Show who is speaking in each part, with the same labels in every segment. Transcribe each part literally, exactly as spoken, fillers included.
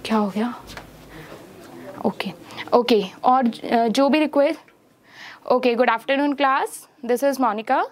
Speaker 1: क्या हो गया? ओके ओके और जो भी request, okay good afternoon class, this is Monica.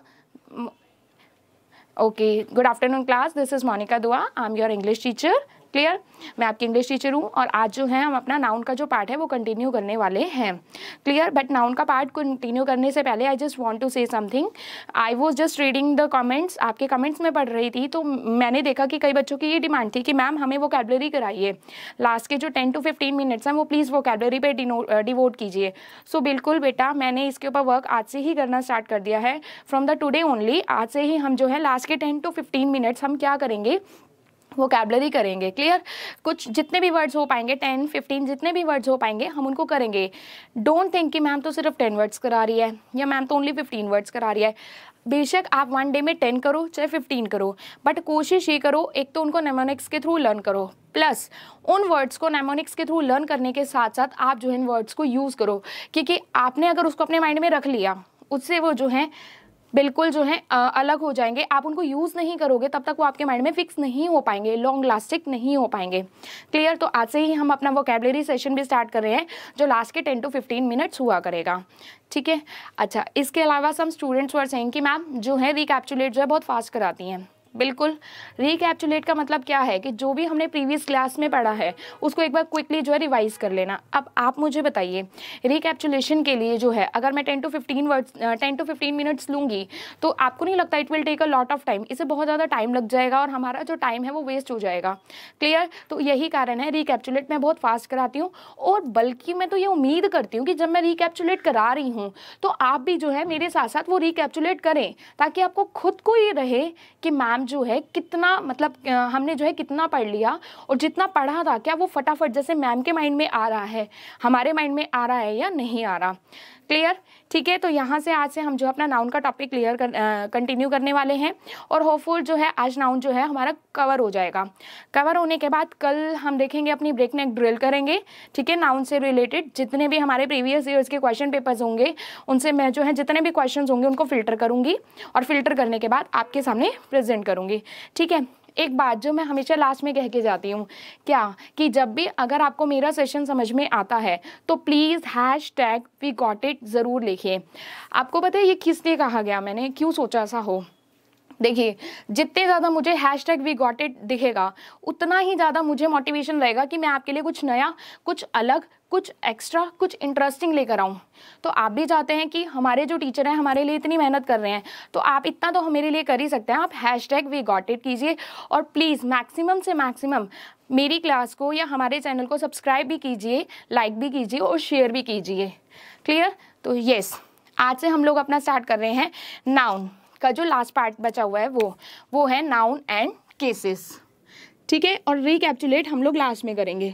Speaker 1: Okay good afternoon class, this is Monica Dua, I am your English teacher. Clear, मैं आपकी इंग्लिश टीचर हूँ और आज जो है हम अपना नाउन का जो पार्ट है वो कंटिन्यू करने वाले हैं. क्लियर, बट नाउन का पार्ट कंटिन्यू करने से पहले I just want to say something. I was just reading the comments, आपके कमेंट्स में पढ़ रही थी तो मैंने देखा कि कई बच्चों की ये डिमांड थी कि मैम हमें वोकैबुलरी कराइए. लास्ट के जो टेन टू फिफ्टीन मिनट्स हैं वो प्लीज़ वोकैबुलरी पे डिवोट कीजिए. सो बिल्कुल बेटा, मैंने इसके ऊपर वर्क आज से ही करना स्टार्ट कर दिया है. फ्रॉम द टुडे ओनली, आज से ही हम जो है लास्ट के टेन टू फिफ्टीन मिनट्स हम क्या करेंगे, वोकैबुलरी करेंगे. क्लियर, कुछ जितने भी वर्ड्स हो पाएंगे, टेन फिफ्टीन जितने भी वर्ड्स हो पाएंगे हम उनको करेंगे. डोंट थिंक कि मैम तो सिर्फ टेन वर्ड्स करा रही है या मैम तो ओनली फिफ्टीन वर्ड्स करा रही है. बेशक आप वन डे में टेन करो चाहे फिफ्टीन करो, बट कोशिश ये करो एक तो उनको नेमोनिक्स के थ्रू लर्न करो, प्लस उन वर्ड्स को नेमोनिक्स के थ्रू लर्न करने के साथ साथ आप जो है इन वर्ड्स को यूज़ करो. क्योंकि आपने अगर उसको अपने माइंड में रख लिया, उससे वो जो है बिल्कुल जो है अलग हो जाएंगे. आप उनको यूज़ नहीं करोगे तब तक वो आपके माइंड में फिक्स नहीं हो पाएंगे, लॉन्ग लास्टिक नहीं हो पाएंगे. क्लियर, तो आज से ही हम अपना वोकैबुलरी सेशन भी स्टार्ट कर रहे हैं जो लास्ट के टेन टू फिफ्टीन मिनट्स हुआ करेगा. ठीक है, अच्छा इसके अलावा सम स्टूडेंट्स वर सेइंग कि मैम जो है रिकैप्चुलेट जो है बहुत फास्ट कराती हैं. बिल्कुल, रिकैप्चुलेट का मतलब क्या है कि जो भी हमने प्रीवियस क्लास में पढ़ा है उसको एक बार क्विकली जो है रिवाइज कर लेना. अब आप मुझे बताइए, रिकैप्चुलेशन के लिए जो है अगर मैं ten to fifteen words ten to fifteen minutes लूँगी तो आपको नहीं लगता it will take a lot of time? इससे बहुत ज़्यादा टाइम लग जाएगा और हमारा जो टाइम है वो वेस्ट हो जाएगा. क्लियर, तो यही कारण है रिकैप्चुलेट मैं बहुत फास्ट कराती हूँ. और बल्कि मैं तो ये उम्मीद करती हूँ कि जब मैं रिकैप्चुलेट करा रही हूँ तो आप भी जो है मेरे साथ साथ वो रिकैप्चुलेट करें, ताकि आपको खुद को ये रहे कि मैम जो है कितना मतलब हमने जो है कितना पढ़ लिया और जितना पढ़ा था क्या वो फटाफट जैसे मैम के माइंड में आ रहा है, हमारे माइंड में आ रहा है या नहीं आ रहा. क्लियर, ठीक है, तो यहाँ से आज से हम जो अपना नाउन का टॉपिक क्लियर कर कंटिन्यू करने वाले हैं और होपफुल जो है आज नाउन जो है हमारा कवर हो जाएगा. कवर होने के बाद कल हम देखेंगे अपनी ब्रेक नेक ड्रिल करेंगे. ठीक है, नाउन से रिलेटेड जितने भी हमारे प्रीवियस ईयर्स के क्वेश्चन पेपर्स होंगे उनसे मैं जो है जितने भी क्वेश्चन होंगे उनको फिल्टर करूँगी और फिल्टर करने के बाद आपके सामने प्रेजेंट करूँगी. ठीक है, एक बात जो मैं हमेशा लास्ट में कह के जाती हूँ, क्या कि जब भी अगर आपको मेरा सेशन समझ में आता है तो please hashtag we got it ज़रूर लिखिए. आपको पता है ये किस लिए कहा गया, मैंने क्यों सोचा ऐसा हो? देखिए, जितने ज़्यादा मुझे hashtag we got it दिखेगा उतना ही ज़्यादा मुझे मोटिवेशन रहेगा कि मैं आपके लिए कुछ नया, कुछ अलग, कुछ एक्स्ट्रा, कुछ इंटरेस्टिंग लेकर आऊँ. तो आप भी चाहते हैं कि हमारे जो टीचर हैं हमारे लिए इतनी मेहनत कर रहे हैं, तो आप इतना तो मेरे लिए कर ही सकते हैं. आप hashtag we got it कीजिए और प्लीज़ मैक्सिमम से मैक्सिमम मेरी क्लास को या हमारे चैनल को सब्सक्राइब भी कीजिए, लाइक भी कीजिए और शेयर भी कीजिए. क्लियर, तो येस, आज से हम लोग अपना स्टार्ट कर रहे हैं नाउन का जो लास्ट पार्ट बचा हुआ है वो वो है नाउन एंड केसेस. ठीक है, और रिकैप्चुलेट हम लोग लास्ट में करेंगे.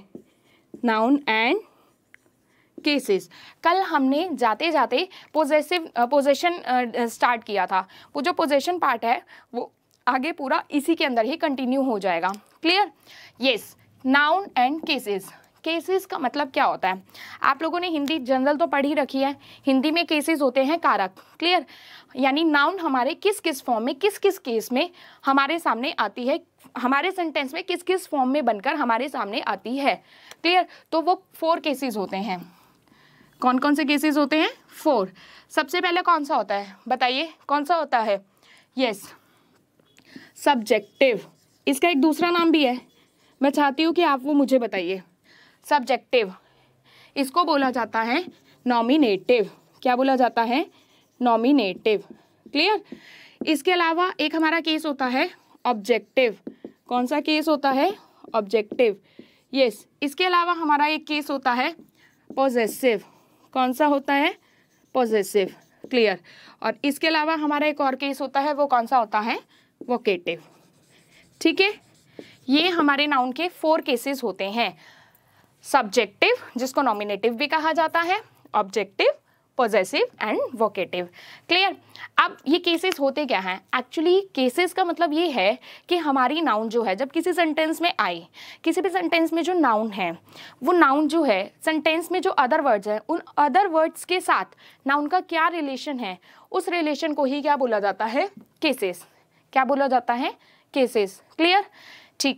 Speaker 1: Noun and cases. कल हमने जाते जाते पोजेसिव पोजेशन स्टार्ट किया था. वो जो पोजेशन पार्ट है वो आगे पूरा इसी के अंदर ही कंटिन्यू हो जाएगा. Clear, yes, noun and cases. Cases का मतलब क्या होता है? आप लोगों ने हिंदी जनरल तो पढ़ी रखी है. हिंदी में केसेस होते हैं कारक. क्लियर, यानी नाउन हमारे किस किस फॉर्म में, किस किस केस में हमारे सामने आती है, हमारे सेंटेंस में किस किस फॉर्म में बनकर हमारे सामने आती है. क्लियर, तो वो फोर केसेस होते हैं. कौन कौन से केसेस होते हैं? फोर. सबसे पहले कौन सा होता है, बताइए कौन सा होता है? Yes, subjective. इसका एक दूसरा नाम भी है, मैं चाहती हूँ कि आप वो मुझे बताइए. सब्जेक्टिव, इसको बोला जाता है नॉमिनेटिव. क्या बोला जाता है? नॉमिनेटिव. क्लियर, इसके अलावा एक हमारा केस होता है ऑब्जेक्टिव. कौन सा केस होता है? ऑब्जेक्टिव. यस, इसके अलावा हमारा एक केस होता है पॉजेसिव. कौन सा होता है? पॉजेसिव. क्लियर, और इसके अलावा हमारा एक और केस होता है, वो कौन सा होता है? वोकेटिव. ठीक है, ये हमारे नाउन के फोर केसेस होते हैं. सब्जेक्टिव, जिसको नॉमिनेटिव भी कहा जाता है, objective, possessive and vocative. Clear, अब ये केसेस होते क्या हैं? एक्चुअली केसेस का मतलब ये है कि हमारी नाउन जो है जब किसी सेंटेंस में आई, किसी भी सेंटेंस में जो नाउन है वो नाउन जो है सेंटेंस में जो अदर वर्ड्स हैं उन अदर वर्ड्स के साथ नाउन का क्या रिलेशन है, उस रिलेशन को ही क्या बोला जाता है? केसेस. क्या बोला जाता है? केसेस. क्लियर, ठीक है.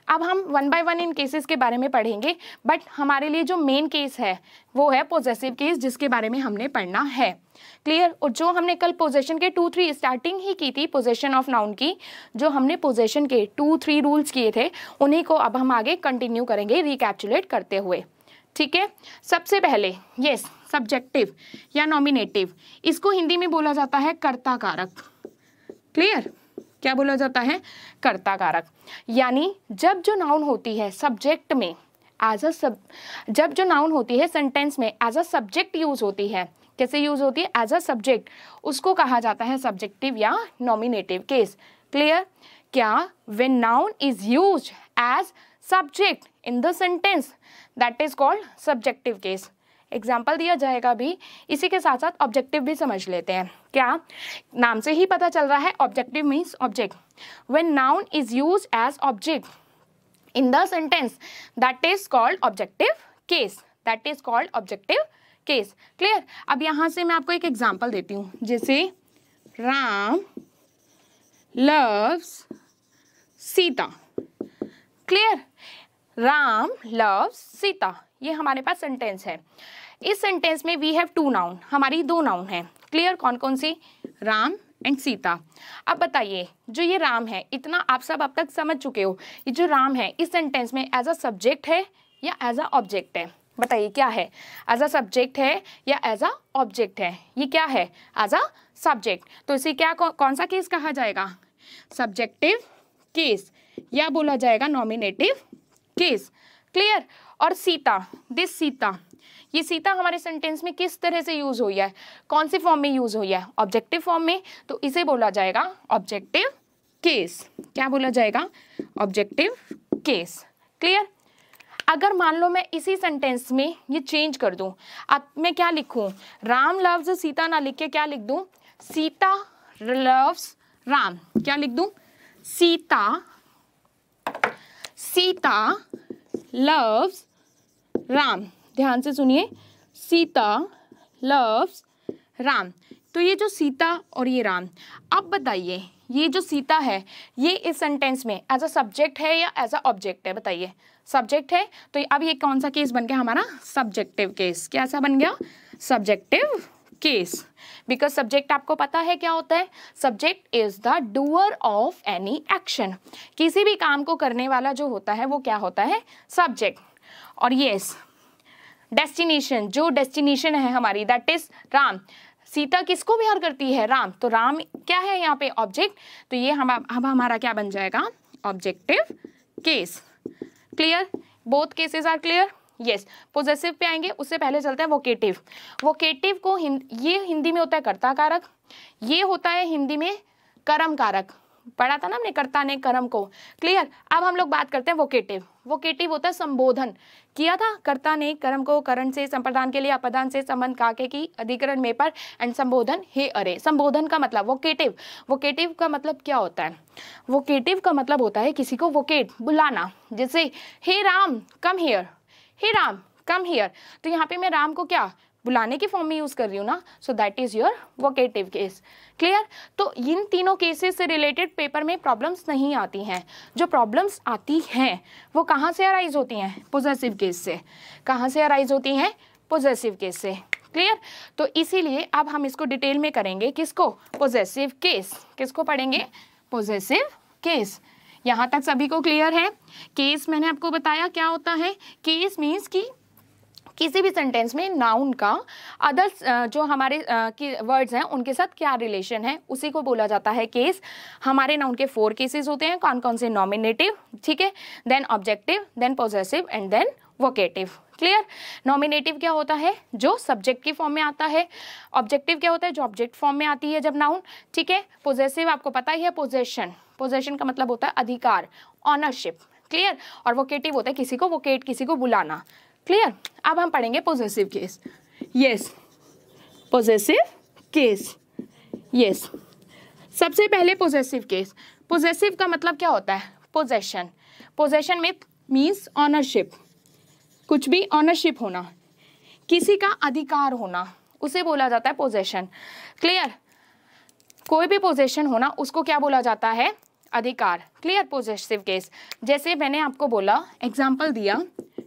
Speaker 1: अब हम वन बाय वन इन केसेस के बारे में पढ़ेंगे, बट हमारे लिए जो मेन केस है वो है पोजेसिव केस, जिसके बारे में हमने पढ़ना है। क्लियर। और जो हमने कल पोजेशन के टू थ्री स्टार्टिंग ही की थी पोजेशन ऑफ नाउन की, जो हमने पोजेशन के टू थ्री रूल्स किए थे उन्हीं को अब हम आगे कंटिन्यू करेंगे रिकैप्चुलेट करते हुए। ठीक है। सबसे पहले यस सब्जेक्टिव या नॉमिनेटिव, इसको हिंदी में बोला जाता है कर्ता कारक। क्लियर। क्या बोला जाता है? कर्ता कारक। यानी जब जो नाउन होती है सब्जेक्ट में एज अ सब जब जो नाउन होती है सेंटेंस में एज अ सब्जेक्ट यूज होती है, कैसे यूज होती है? एज अ सब्जेक्ट, उसको कहा जाता है सब्जेक्टिव या नॉमिनेटिव केस। क्लियर। क्या? When noun is used as subject in the sentence that is called subjective case. Example दिया जाएगा भी, इसी के साथ साथ ऑब्जेक्टिव भी समझ लेते हैं। क्या? नाम से ही पता चल रहा है objective means object. When noun is used as object in the sentence that is called objective case, that is called objective case. Clear. अब यहाँ से मैं आपको एक एग्जाम्पल देती हूँ, जैसे Ram loves Sita. Clear. Ram loves Sita, ये हमारे पास सेंटेंस है। इस सेंटेंस में वी हैव टू नाउन, हमारी दो नाउन है। क्लियर। कौन कौन सी? राम एंड सीता। अब बताइए, जो ये राम है, इतना आप सब अब तक समझ चुके हो, ये जो राम है इस सेंटेंस में एज अ सब्जेक्ट है या एज अ ऑब्जेक्ट है? बताइए क्या है? एज अ सब्जेक्ट है या एज अ ऑब्जेक्ट है? ये क्या है? As a subject. तो इसे क्या कौ, कौन सा केस कहा जाएगा? सब्जेक्टिव केस, या बोला जाएगा नॉमिनेटिव केस। क्लियर। और सीता, दिस सीता, ये सीता हमारे सेंटेंस में किस तरह से यूज हुई है? कौन सी फॉर्म में यूज हुई है? ऑब्जेक्टिव फॉर्म में, तो इसे बोला जाएगा ऑब्जेक्टिव केस। क्या बोला जाएगा? Objective case. क्लियर। अगर मान लो मैं इसी सेंटेंस में ये चेंज कर दूं, अब मैं क्या लिखूं? राम लव्स सीता ना लिख के क्या लिख दूं? सीता लव्स राम। क्या लिख दूं? सीता सीता लव्स राम। ध्यान से सुनिए, सीता लव्स राम। तो ये जो सीता और ये राम, अब बताइए ये जो सीता है ये इस सेंटेंस में एज अ सब्जेक्ट है या एज अ ऑब्जेक्ट है? बताइए। सब्जेक्ट है, तो अब ये कौन सा केस बन गया हमारा? Subjective case. कैसा बन गया? Subjective case. बिकॉज सब्जेक्ट आपको पता है क्या होता है? Subject is the doer of any action. किसी भी काम को करने वाला जो होता है वो क्या होता है? सब्जेक्ट। और यस डेस्टिनेशन, जो डेस्टिनेशन है हमारी दैट इज राम। सीता किसको प्यार करती है? राम। तो राम क्या है यहाँ पे? ऑब्जेक्ट। तो ये हम अब हमारा क्या बन जाएगा? Objective case. Clear. Both cases are clear. Yes. Possessive पे आएंगे, उससे पहले चलते हैं वोकेटिव। वोकेटिव को हिंद, ये हिंदी में होता है कर्ता कारक, ये होता है हिंदी में कर्म कारक। पढ़ा था ना हमने कर्ता ने कर्म को। क्लियर। अब हम लोग बात करते हैं वोकेटिव। वोकेटिव होता है संबोधन, किया था कर्ता ने कर्म को करण से संप्रदान के लिए अपदान से संबंध काके की अधिकरण में पर एंड संबोधन हे अरे। संबोधन का मतलब वोकेटिव। वोकेटिव का मतलब क्या होता है? वोकेटिव का मतलब होता है किसी को वोकेट, बुलाना। जैसे hey Ram come here, hey Ram come here. तो यहाँ पे मैं राम को क्या बुलाने की फॉर्म में यूज कर रही हूँ ना, so that is your vocative case. Clear. तो इन तीनों केसेस से रिलेटेड पेपर में प्रॉब्लम्स नहीं आती हैं। जो प्रॉब्लम्स आती हैं वो कहाँ से अराइज होती हैं? पोजेसिव केस से। कहाँ से अराइज होती हैं? पोजेसिव केस से। क्लियर। तो इसीलिए अब हम इसको डिटेल में करेंगे। किसको? Possessive case. किसको पढ़ेंगे? Possessive case. यहाँ तक सभी को क्लियर है? केस मैंने आपको बताया क्या होता है। केस मीन्स कि किसी भी सेंटेंस में नाउन का अदर्स जो हमारे वर्ड्स हैं उनके साथ क्या रिलेशन है, उसी को बोला जाता है केस। हमारे नाउन के फोर केसेस होते हैं। कौन कौन से? नॉमिनेटिव, ठीक है, then objective, then possessive and then vocative. Clear. Nominative क्या होता है? जो सब्जेक्ट की फॉर्म में आता है। ऑब्जेक्टिव क्या होता है? जो ऑब्जेक्ट फॉर्म में आती है जब नाउन, ठीक है। पोजेसिव आपको पता ही है, पोजेशन। पोजेशन का मतलब होता है अधिकार, ऑनरशिप। क्लियर। और वोकेटिव होता है किसी को वोकेट, किसी को बुलाना। क्लियर। अब हम पढ़ेंगे possessive case. Yes, possessive case. Yes, सबसे पहले पोजेसिव केस। पोजेसिव का मतलब क्या होता है? पोजेशन। पोजेशन में मीन्स ऑनरशिप, कुछ भी ऑनरशिप होना, किसी का अधिकार होना, उसे बोला जाता है पोजेशन। क्लियर। कोई भी पोजेशन होना उसको क्या बोला जाता है? अधिकार। क्लियर, पोजेसिव केस, जैसे मैंने आपको बोला, एग्जाम्पल दिया,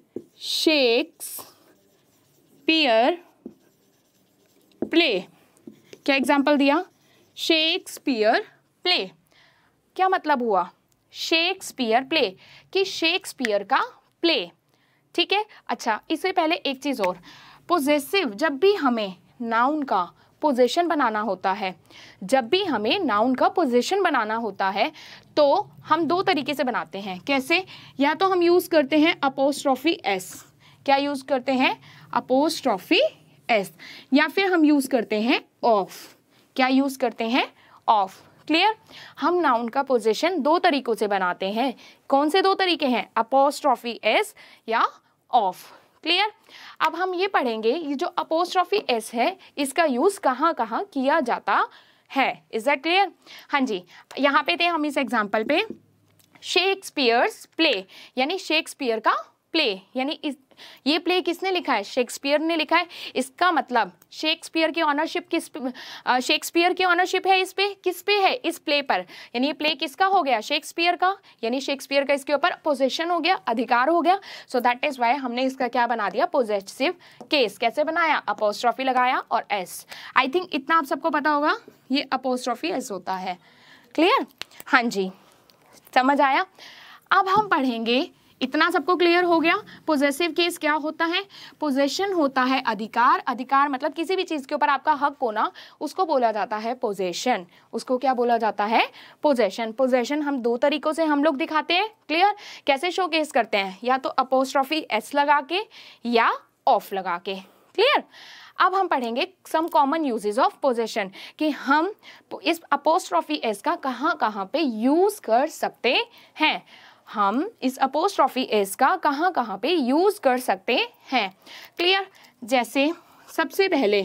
Speaker 1: शेक्सपियर प्ले। क्या एग्जाम्पल दिया? Shakespeare play. क्या मतलब हुआ? शेक्सपियर प्ले, कि शेक्सपियर का प्ले। ठीक है, अच्छा इससे पहले एक चीज और, पोजेसिव, जब भी हमें नाउन का पोजीशन बनाना होता है, जब भी हमें नाउन का पोजीशन बनाना होता है तो हम दो तरीके से बनाते हैं। कैसे? या तो हम यूज करते हैं अपोस्ट्रोफी एस। क्या यूज करते हैं? Apostrophe S. या फिर हम यूज करते हैं ऑफ। क्या यूज करते हैं? ऑफ। क्लियर, हम नाउन का पोजीशन दो तरीकों से बनाते हैं। कौन से दो तरीके हैं? अपोस्ट्रोफी एस या ऑफ। क्लियर, अब हम ये पढ़ेंगे, ये जो अपोस्ट्रोफी एस है इसका यूज कहाँ कहाँ किया जाता है। Is that clear? हाँ जी, यहाँ पे थे हम इस एग्जाम्पल पे, शेक्सपियर्स प्ले, यानी शेक्सपियर का प्ले, यानी इस ये प्ले किसने लिखा है? शेक्सपियर ने लिखा है। इसका मतलब शेक्सपियर की ऑनरशिप किस शेक्सपियर की ऑनरशिप है इस पे, किस पे है? इस प्ले पर। यानी ये प्ले किसका हो गया? शेक्सपियर का, यानी शेक्सपियर का इसके ऊपर पोजेशन हो गया, अधिकार हो गया। सो दैट इज वाई हमने इसका क्या बना दिया? Possessive case. कैसे बनाया? अपोस्ट्रोफी लगाया और एस। आई थिंक इतना आप सबको पता होगा, ये अपोस्ट्रोफी एस होता है। क्लियर? हाँ जी, समझ आया? अब हम पढ़ेंगे, इतना सबको क्लियर हो गया? पोजेसिव केस क्या होता है? पोजेशन होता है अधिकार। अधिकार मतलब किसी भी चीज के ऊपर आपका हक होना, उसको बोला जाता है पोजेशन। उसको क्या बोला जाता है? पोजेशन। पोजेशन हम दो तरीकों से हम लोग दिखाते हैं। क्लियर, कैसे शो केस करते हैं? या तो अपोस्ट्रोफी एस लगा के या ऑफ लगा के। क्लियर, अब हम पढ़ेंगे some common usages of possession, कि हम इस अपोस्ट्रोफी एस का कहाँ कहाँ पे यूज कर सकते हैं। हम इस अपोस्ट्रोफी एस का कहाँ कहाँ पे यूज कर सकते हैं। क्लियर, जैसे सबसे पहले,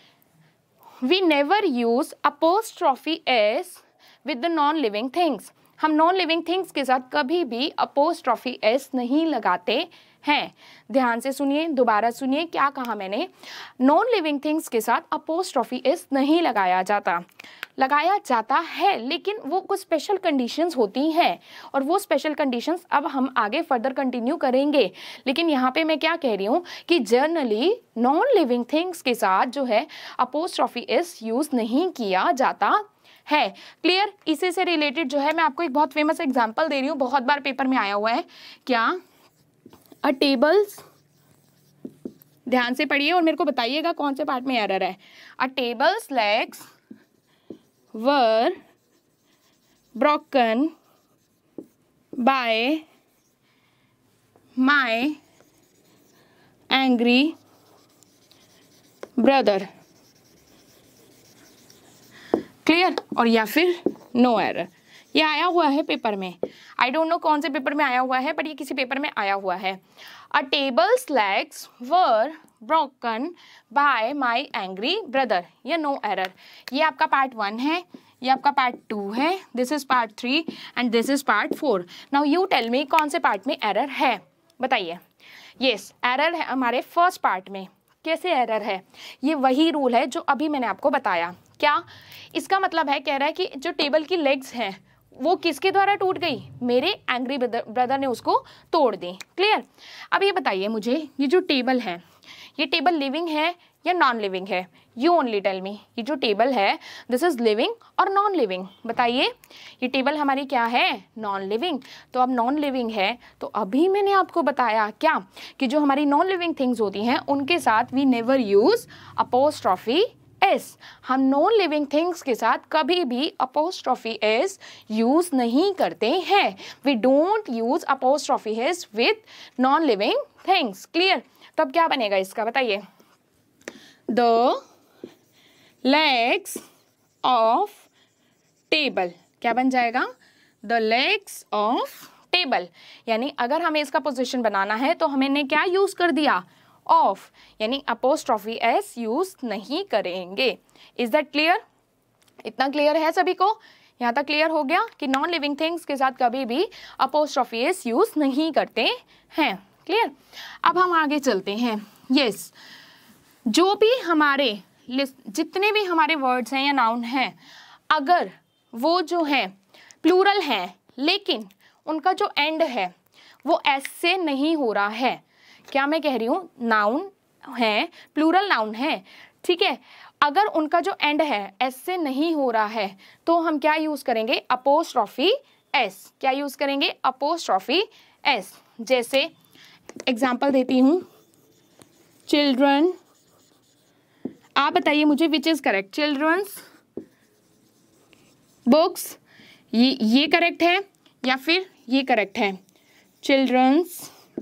Speaker 1: we never use apostrophe S with the non living things. हम नॉन लिविंग थिंग्स के साथ कभी भी अपोस्ट्रोफी एस नहीं लगाते हैं। ध्यान से सुनिए, दोबारा सुनिए, क्या कहा मैंने? नॉन लिविंग थिंग्स के साथ अपोस्ट्रोफी एस नहीं लगाया जाता। लगाया जाता है, लेकिन वो कुछ स्पेशल कंडीशंस होती हैं, और वो स्पेशल कंडीशंस अब हम आगे फर्दर कंटिन्यू करेंगे। लेकिन यहाँ पे मैं क्या कह रही हूँ कि जनरली नॉन लिविंग थिंग्स के साथ जो है अपोस्ट्रोफी एस यूज नहीं किया जाता है। क्लियर, इसी से रिलेटेड जो है मैं आपको एक बहुत फेमस एग्जाम्पल दे रही हूँ, बहुत बार पेपर में आया हुआ है। क्या? अ टेबल्स, ध्यान से पढ़िए और मेरे को बताइएगा कौन से पार्ट में एरर है। A table's legs were broken by my angry brother। Clear, और या फिर नो एरर। ये आया हुआ है पेपर में, आई डोंट नो कौन से पेपर में आया हुआ है, बट ये किसी पेपर में आया हुआ है। A table's legs were broken by my angry brother, ये नो एरर। ये आपका पार्ट वन है, ये आपका पार्ट टू है, this is part three and this is part four. Now you tell me कौन से पार्ट में एरर है, बताइए। यस, एरर है हमारे फर्स्ट पार्ट में। कैसे एरर है? ये वही रूल है जो अभी मैंने आपको बताया। क्या इसका मतलब है? कह रहा है कि जो टेबल की लेग्स हैं वो किसके द्वारा टूट गई? मेरे एंग्री ब्रदर ब्रदर ने उसको तोड़ दी। क्लियर, अब ये बताइए मुझे, ये जो टेबल है, ये टेबल लिविंग है या नॉन लिविंग है? You only tell me. ये जो टेबल है दिस इज लिविंग और नॉन लिविंग, बताइए। ये टेबल हमारी क्या है? Non living. तो अब नॉन लिविंग है तो अभी मैंने आपको बताया क्या, कि जो हमारी नॉन लिविंग थिंग्स होती हैं उनके साथ we never use apostrophe S. हम नॉन लिविंग थिंग्स के साथ कभी भी अपोस्ट्रोफी एस यूज नहीं करते हैं। We don't use apostrophe S with non living things. Clear, तब क्या बनेगा इसका, बताइए। द लेग्स ऑफ टेबल, क्या बन जाएगा? The legs of table. यानी अगर हमें इसका पोजीशन बनाना है तो हमने क्या यूज कर दिया? ऑफ, यानी अपोस्ट्रोफी एस यूज नहीं करेंगे। Is that clear? इतना क्लियर है सभी को? यहाँ तक क्लियर हो गया कि नॉन लिविंग थिंग्स के साथ कभी भी अपोस्ट्रोफी एस यूज नहीं करते हैं। क्लियर, अब हम आगे चलते हैं। Yes yes. जो भी हमारे लिस्ट, जितने भी हमारे वर्ड्स हैं या नाउन हैं, अगर वो जो है प्लूरल हैं लेकिन उनका जो एंड है वो एस से नहीं हो रहा है। क्या मैं कह रही हूँ, नाउन है, प्लूरल नाउन है, ठीक है, अगर उनका जो एंड है एस से नहीं हो रहा है तो हम क्या यूज करेंगे, अपोस्ट्रॉफी एस। क्या यूज करेंगे, अपोस्ट्रॉफी एस। जैसे एग्जाम्पल देती हूँ, चिल्ड्रन, आप बताइए मुझे which is correct, children's books, ये ये करेक्ट है या फिर ये करेक्ट है, चिल्ड्रंस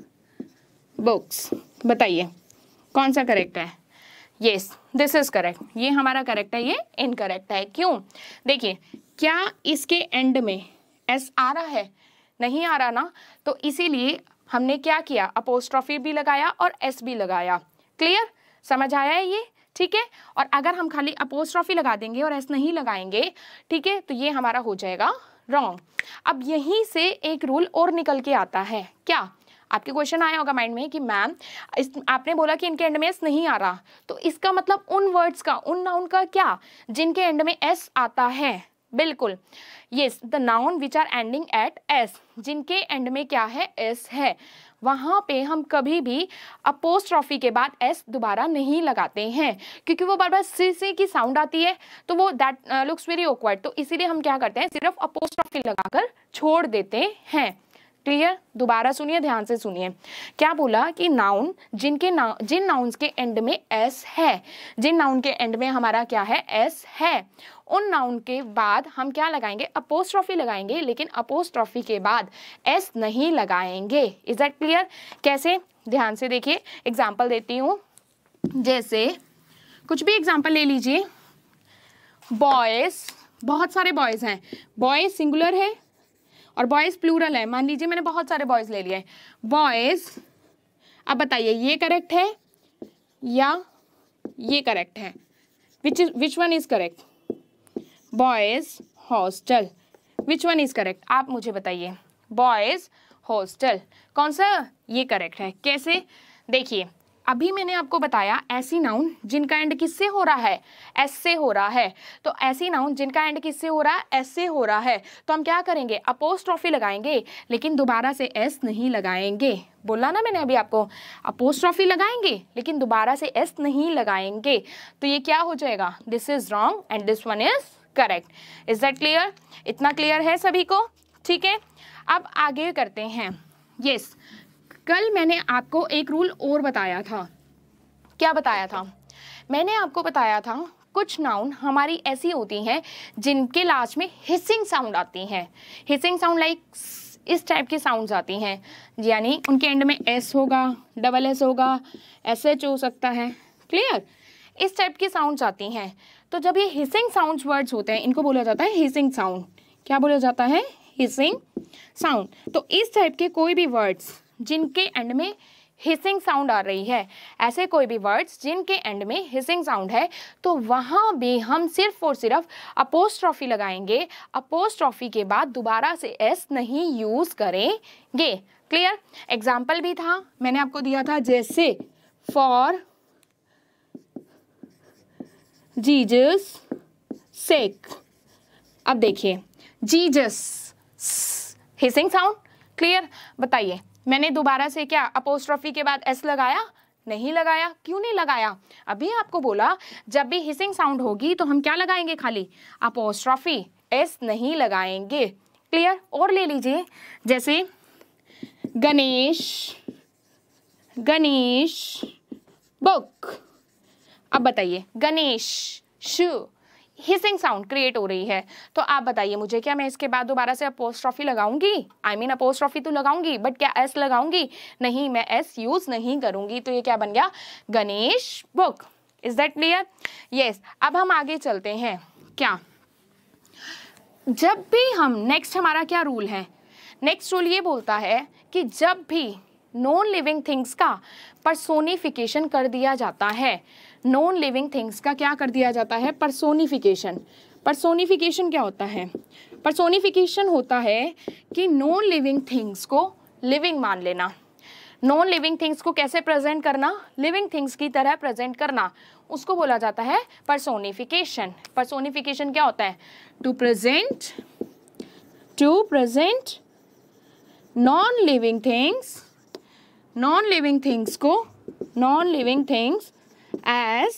Speaker 1: बुक्स, बताइए कौन सा करेक्ट है। यस, दिस इज करेक्ट, ये हमारा करेक्ट है, ये इनकरेक्ट है। क्यों, देखिए क्या इसके एंड में एस आ रहा है, नहीं आ रहा ना, तो इसीलिए हमने क्या किया, अपोस्ट्रॉफी भी लगाया और एस भी लगाया। क्लियर, समझ आया है ये, ठीक है। और अगर हम खाली अपोस्ट्रॉफी लगा देंगे और एस नहीं लगाएंगे, ठीक है, तो ये हमारा हो जाएगा रॉन्ग। अब यहीं से एक रूल और निकल के आता है, क्या, आपके क्वेश्चन आया होगा माइंड में कि मैम इस आपने बोला कि इनके एंड में एस नहीं आ रहा, तो इसका मतलब उन वर्ड्स का, उन नाउन का क्या, जिनके एंड में एस आता है। बिल्कुल, yes, the noun which are ending at S, जिनके एंड में क्या है, एस है, वहाँ पे हम कभी भी अपोस्ट्रॉफी के बाद एस दोबारा नहीं लगाते हैं, क्योंकि वो बार बार सी सी की साउंड आती है, तो वो दैट लुक्स वेरी ऑकवर्ड, तो इसीलिए हम क्या करते हैं, सिर्फ अपोस्ट्रॉफी लगाकर छोड़ देते हैं। क्लियर, दोबारा सुनिए, ध्यान से सुनिए, क्या बोला कि नाउन जिनके ना जिन नाउन्स के एंड में एस है, जिन नाउन के एंड में हमारा क्या है, एस है, उन नाउन के बाद हम क्या लगाएंगे, अपोस्ट्रॉफी लगाएंगे, लेकिन अपोस्ट्रॉफी के बाद एस नहीं लगाएंगे। इज दैट क्लियर, कैसे, ध्यान से देखिए, एग्जाम्पल देती हूँ, जैसे कुछ भी एग्जाम्पल ले लीजिए, बॉयज, बहुत सारे बॉयज हैं, बॉयज सिंगुलर है और बॉयज प्लूरल है, मान लीजिए मैंने बहुत सारे बॉयज ले लिए, बॉयज, अब बताइए ये करेक्ट है या ये करेक्ट है, which is which one is correct, boys hostel, which one is correct, आप मुझे बताइए, बॉयज हॉस्टल, कौन सा, ये करेक्ट है। कैसे, देखिए अभी मैंने आपको बताया ऐसी नाउन जिनका एंड किससे हो रहा है, एस से हो रहा है, तो ऐसी नाउन जिनका एंड किससे हो रहा है, एस से हो रहा है, तो हम क्या करेंगे, अपोस्ट्रॉफी लगाएंगे, लेकिन दोबारा से एस नहीं लगाएंगे। बोला ना मैंने अभी आपको, अपोस्ट्रॉफी लगाएंगे लेकिन दोबारा से एस नहीं लगाएंगे, तो ये क्या हो जाएगा, this is wrong and this one is correct. Is that clear, इतना क्लियर है सभी को, ठीक है। अब आगे करते हैं, यस, कल मैंने आपको एक रूल और बताया था, क्या बताया था, मैंने आपको बताया था कुछ नाउन हमारी ऐसी होती हैं जिनके लास्ट में हिसिंग साउंड आती हैं, हिसिंग साउंड लाइक इस टाइप की साउंड्स आती हैं, यानी उनके एंड में एस होगा, डबल एस होगा, एस एच हो सकता है, क्लियर, इस टाइप की साउंड्स आती हैं। तो जब ये हिसिंग साउंड्स वर्ड्स होते हैं, इनको बोला जाता है हिसिंग साउंड। क्या बोला जाता है, हिसिंग साउंड। तो इस टाइप के कोई भी वर्ड्स जिनके एंड में हिसिंग साउंड आ रही है, ऐसे कोई भी वर्ड्स जिनके एंड में हिसिंग साउंड है, तो वहाँ भी हम सिर्फ और सिर्फ अपोस्ट्रॉफी लगाएंगे, अपोस्ट्रॉफी के बाद दोबारा से एस नहीं यूज करेंगे। क्लियर, एग्जाम्पल भी था मैंने आपको दिया था, जैसे फॉर जीजस सेक, अब देखिए जीजस, हिसिंग साउंड, क्लियर, बताइए मैंने दोबारा से क्या अपोस्ट्रॉफी के बाद एस लगाया, नहीं लगाया, क्यों नहीं लगाया, अभी आपको बोला जब भी हिसिंग साउंड होगी तो हम क्या लगाएंगे, खाली अपोस्ट्रॉफी, एस नहीं लगाएंगे। क्लियर, और ले लीजिए, जैसे गणेश, गणेश बुक, अब बताइए गणेश, शू, हिसिंग साउंड क्रिएट हो रही है, तो आप बताइए मुझे, क्या मैं इसके बाद दोबारा से अपोस्ट्रॉफी लगाऊंगी, आई मीन अपोस्ट्रॉफी तो लगाऊंगी, बट क्या एस लगाऊंगी, नहीं, मैं एस यूज नहीं करूंगी, तो ये क्या बन गया, Ganesh book. Is that clear, yes. अब हम आगे चलते हैं, क्या, जब भी हम, नेक्स्ट हमारा क्या रूल है, नेक्स्ट रूल ये बोलता है कि जब भी नॉन लिविंग थिंग्स का पर्सोनिफिकेशन कर दिया जाता है, नॉन लिविंग थिंग्स का क्या कर दिया जाता है, पर्सोनिफिकेशन। पर्सोनिफिकेशन क्या होता है, पर्सोनिफिकेशन होता है कि नॉन लिविंग थिंग्स को लिविंग मान लेना, नॉन लिविंग थिंग्स को कैसे प्रेजेंट करना, लिविंग थिंग्स की तरह प्रेजेंट करना, उसको बोला जाता है पर्सोनिफिकेशन। पर्सोनिफिकेशन क्या होता है, to present to present non living things, non living things को, non living things as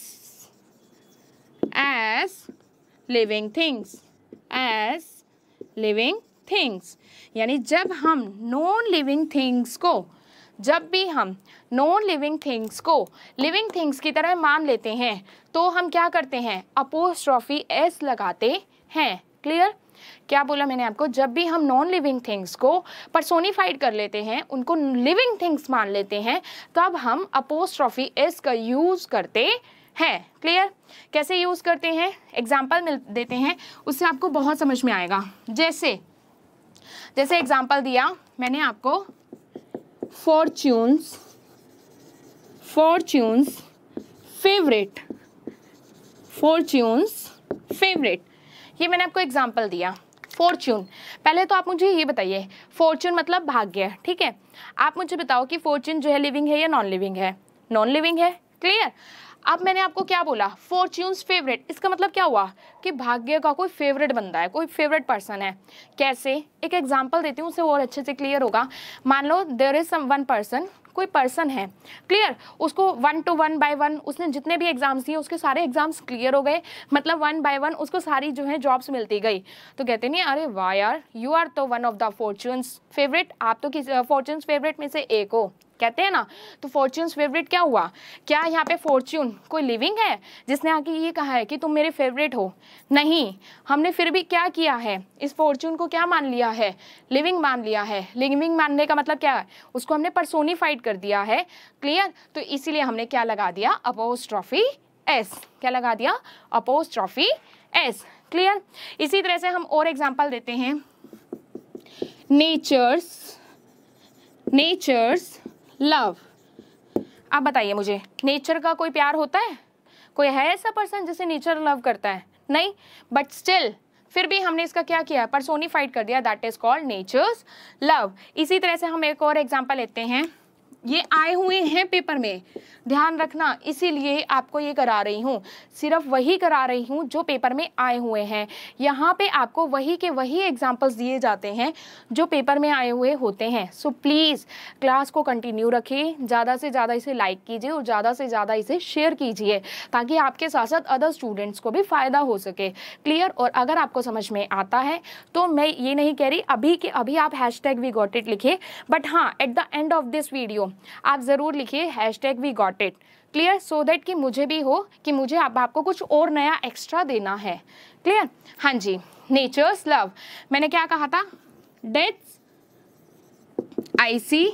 Speaker 1: as living things, as living things. यानी जब हम नॉन लिविंग थिंग्स को, जब भी हम नॉन लिविंग थिंग्स को लिविंग थिंग्स की तरह मान लेते हैं तो हम क्या करते हैं, अपोस्ट्रॉफी एस लगाते हैं। क्लियर? क्या बोला मैंने आपको, जब भी हम नॉन लिविंग थिंग्स को पर्सोनिफाइड कर लेते हैं, उनको लिविंग थिंग्स मान लेते हैं, तब हम अपोस्ट्रॉफी एस का यूज करते हैं। क्लियर? कैसे यूज करते हैं, एग्जाम्पल मिल देते हैं, उससे आपको बहुत समझ में आएगा। जैसे जैसे एग्जाम्पल दिया मैंने आपको, fortune's, fortune's favourite, fortune's favourite, ये मैंने आपको एग्जाम्पल दिया। फॉर्च्यून, पहले तो आप मुझे ये बताइए, फॉर्च्यून मतलब भाग्य, ठीक है। आप मुझे बताओ कि फॉर्च्यून जो है लिविंग है या नॉन लिविंग है? नॉन लिविंग है। क्लियर? अब मैंने आपको क्या बोला, फॉर्च्यून्स फेवरेट, इसका मतलब क्या हुआ कि भाग्य का कोई फेवरेट बंदा है, कोई फेवरेट पर्सन है। कैसे? एक एग्जांपल देती हूँ, उससे और अच्छे से क्लियर होगा। मान लो there is someone person, कोई पर्सन है, क्लियर, उसको one two one by one उसने जितने भी एग्जाम्स दिए उसके सारे एग्जाम्स क्लियर हो गए, मतलब वन बाय वन उसको सारी जो है जॉब्स मिलती गई। तो कहते नहीं अरे वाह यार, यू आर तो one of the fortune's favourite, आप तो किस फॉर्च्यून्स फेवरेट में से एक हो, कहते हैं ना। तो फॉर्च्यून्स फेवरेट क्या हुआ, क्या यहाँ पे फॉर्च्यून कोई लिविंग है जिसने आके ये कहा है कि तुम मेरे फेवरेट हो? नहीं, हमने फिर भी क्या किया है, इस फॉर्च्यून को क्या मान लिया है, लिविंग मान लिया है। लिविंग मानने का मतलब क्या है, उसको हमने पर्सोनिफाइड कर दिया है। क्लियर? तो इसीलिए हमने क्या लगा दिया, अपोस्ट्रॉफी एस, क्या लगा दिया, अपोस्ट्रॉफी एस। क्लियर? इसी तरह से हम और एग्जांपल देते हैं, नेचर्स, नेचर्स लव। आप बताइए मुझे, नेचर का कोई प्यार होता है? कोई है ऐसा पर्सन जिसे नेचर लव करता है? नहीं, बट स्टिल फिर भी हमने इसका क्या किया, पर्सोनिफाइड कर दिया, that is called nature's love. इसी तरह से हम एक और एग्जांपल लेते हैं, ये आए हुए हैं पेपर में, ध्यान रखना, इसीलिए आपको ये करा रही हूँ, सिर्फ वही करा रही हूँ जो पेपर में आए हुए हैं। यहाँ पे आपको वही के वही एग्जांपल्स दिए जाते हैं जो पेपर में आए हुए होते हैं। सो प्लीज़ क्लास को कंटिन्यू रखिए, ज़्यादा से ज़्यादा इसे लाइक कीजिए और ज़्यादा से ज़्यादा इसे शेयर कीजिए, ताकि आपके साथ साथ अदर स्टूडेंट्स को भी फ़ायदा हो सके। क्लियर? और अगर आपको समझ में आता है तो मैं ये नहीं कह रही अभी के अभी आप hashtag we got it लिखिए, बट हाँ at the end of this video आप ज़रूर लिखिए hashtag we got it. Clear? So that कि मुझे भी हो कि मुझे आप आपको कुछ और नया एक्स्ट्रा देना है। क्लियर? हाँ जी, नेचर्स लव, मैंने क्या कहा था, डेथ्स आई सी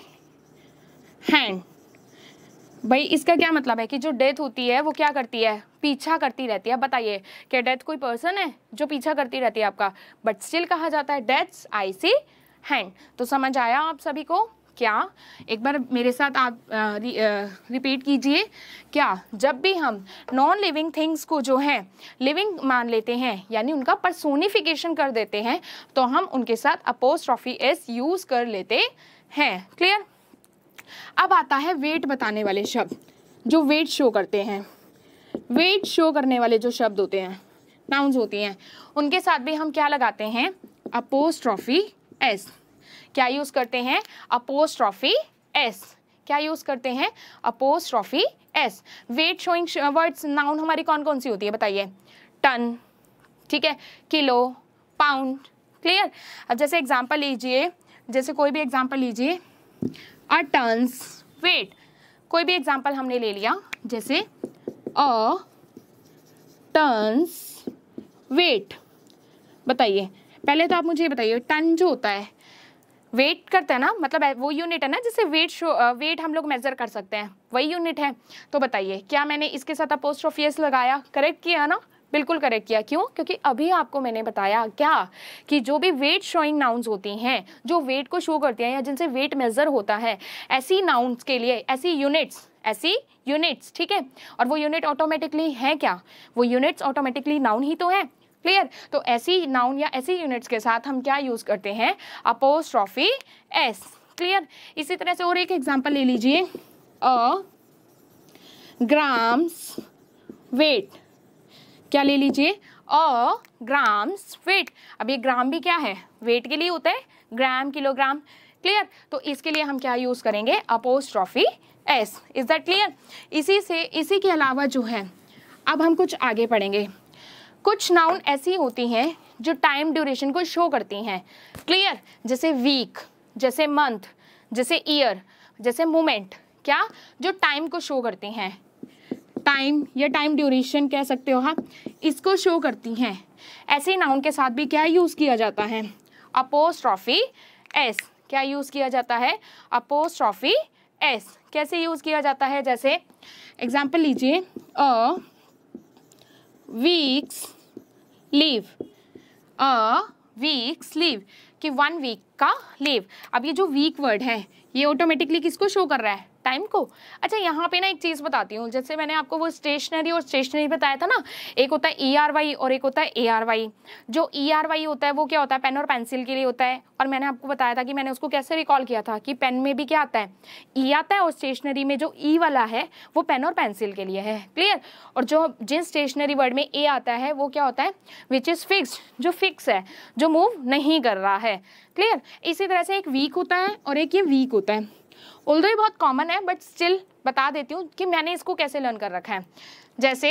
Speaker 1: हैंड। भाई इसका क्या मतलब है कि जो डेथ होती है वो क्या करती है, पीछा करती रहती है। बताइए क्या डेथ कोई पर्सन है जो पीछा करती रहती है आपका, बट स्टिल कहा जाता है डेथ्स आई सी हैंड। तो समझ आया आप सभी को? क्या एक बार मेरे साथ आप रिपीट कीजिए, क्या जब भी हम नॉन लिविंग थिंग्स को जो है लिविंग मान लेते हैं, यानी उनका पर्सोनिफिकेशन कर देते हैं, तो हम उनके साथ अपोस्ट्रॉफी एस यूज कर लेते हैं। क्लियर? अब आता है वेट बताने वाले शब्द, जो वेट शो करते हैं। वेट शो करने वाले जो शब्द होते हैं, नाउन्स होती हैं, उनके साथ भी हम क्या लगाते हैं, अपोस्ट्रॉफी एस। क्या यूज करते हैं, अपोस्ट्रॉफी एस। क्या यूज करते हैं, apostrophe S. Weight showing words noun हमारी कौन कौन सी होती है बताइए, टन, ठीक है, किलो, पाउंड। क्लियर? अब जैसे एग्जांपल लीजिए, जैसे कोई भी एग्जांपल लीजिए, अ टन्स वेट, कोई भी एग्जांपल हमने ले लिया, जैसे अ टन्स वेट। बताइए पहले तो आप मुझे ये बताइए, टन जो होता है वेट करता है ना, मतलब वो यूनिट है ना जिससे वेट शो वेट हम लोग मेजर कर सकते हैं, वही यूनिट है। तो बताइए क्या मैंने इसके साथ अपोस्ट्रोफी एस लगाया, करेक्ट किया ना? बिल्कुल करेक्ट किया। क्यों? क्योंकि अभी आपको मैंने बताया क्या कि जो भी वेट शोइंग नाउन्स होती हैं, जो वेट को शो करती हैं या जिनसे वेट मेजर होता है, ऐसी नाउन्स के लिए ऐसी यूनिट्स ऐसी यूनिट्स ठीक है, और वो यूनिट ऑटोमेटिकली है क्या, वो यूनिट्स ऑटोमेटिकली नाउन ही तो है। क्लियर? तो ऐसी नाउन या ऐसी यूनिट्स के साथ हम क्या यूज करते हैं, अपोस्ट्रोफी एस। क्लियर? इसी तरह से और एक एग्जांपल ले लीजिए, अ ग्राम्स वेट। क्या ले लीजिए, अ ग्राम्स वेट। अब ये ग्राम भी क्या है, वेट के लिए होता है, ग्राम किलोग्राम। क्लियर? तो इसके लिए हम क्या यूज करेंगे, apostrophe S. Is that clear? इसी से इसी के अलावा जो है अब हम कुछ आगे पढ़ेंगे। कुछ नाउन ऐसी होती हैं जो टाइम ड्यूरेशन को शो करती हैं। क्लियर? जैसे वीक, जैसे मंथ, जैसे ईयर, जैसे मोमेंट, क्या जो टाइम को शो करती हैं, टाइम या टाइम ड्यूरेशन कह सकते हो आप, इसको शो करती हैं। ऐसे नाउन के साथ भी क्या यूज किया जाता है, अपोस्ट्रॉफी एस। क्या यूज किया जाता है, अपोस्ट्रॉफी एस। कैसे यूज किया जाता है, जैसे एग्जाम्पल लीजिए, a week's leave, a week's leave, कि वन वीक का लीव। अब ये जो वीक वर्ड है ये ऑटोमेटिकली किसको शो कर रहा है, टाइम को। अच्छा यहाँ पे ना एक चीज़ बताती हूँ, जैसे मैंने आपको वो स्टेशनरी और स्टेशनरी बताया था ना, एक होता है ई आर वाई और एक होता है ए आर वाई। जो ई आर वाई होता है वो क्या होता है, पेन और पेंसिल के लिए होता है। और मैंने आपको बताया था कि मैंने उसको कैसे रिकॉल किया था कि पेन में भी क्या आता है, ई आता है, और स्टेशनरी में जो ई वाला है वो पेन और पेंसिल के लिए है। क्लियर? और जो जिन स्टेशनरी वर्ड में ए आता है वो क्या होता है, विच इज़ फिक्स्ड, जो फिक्स है, जो मूव नहीं कर रहा है। क्लियर? इसी तरह से एक वीक होता है और एक ये वीक होता है। ऑल्दो ये बहुत कॉमन है बट स्टिल बता देती हूँ कि मैंने इसको कैसे लर्न कर रखा है। जैसे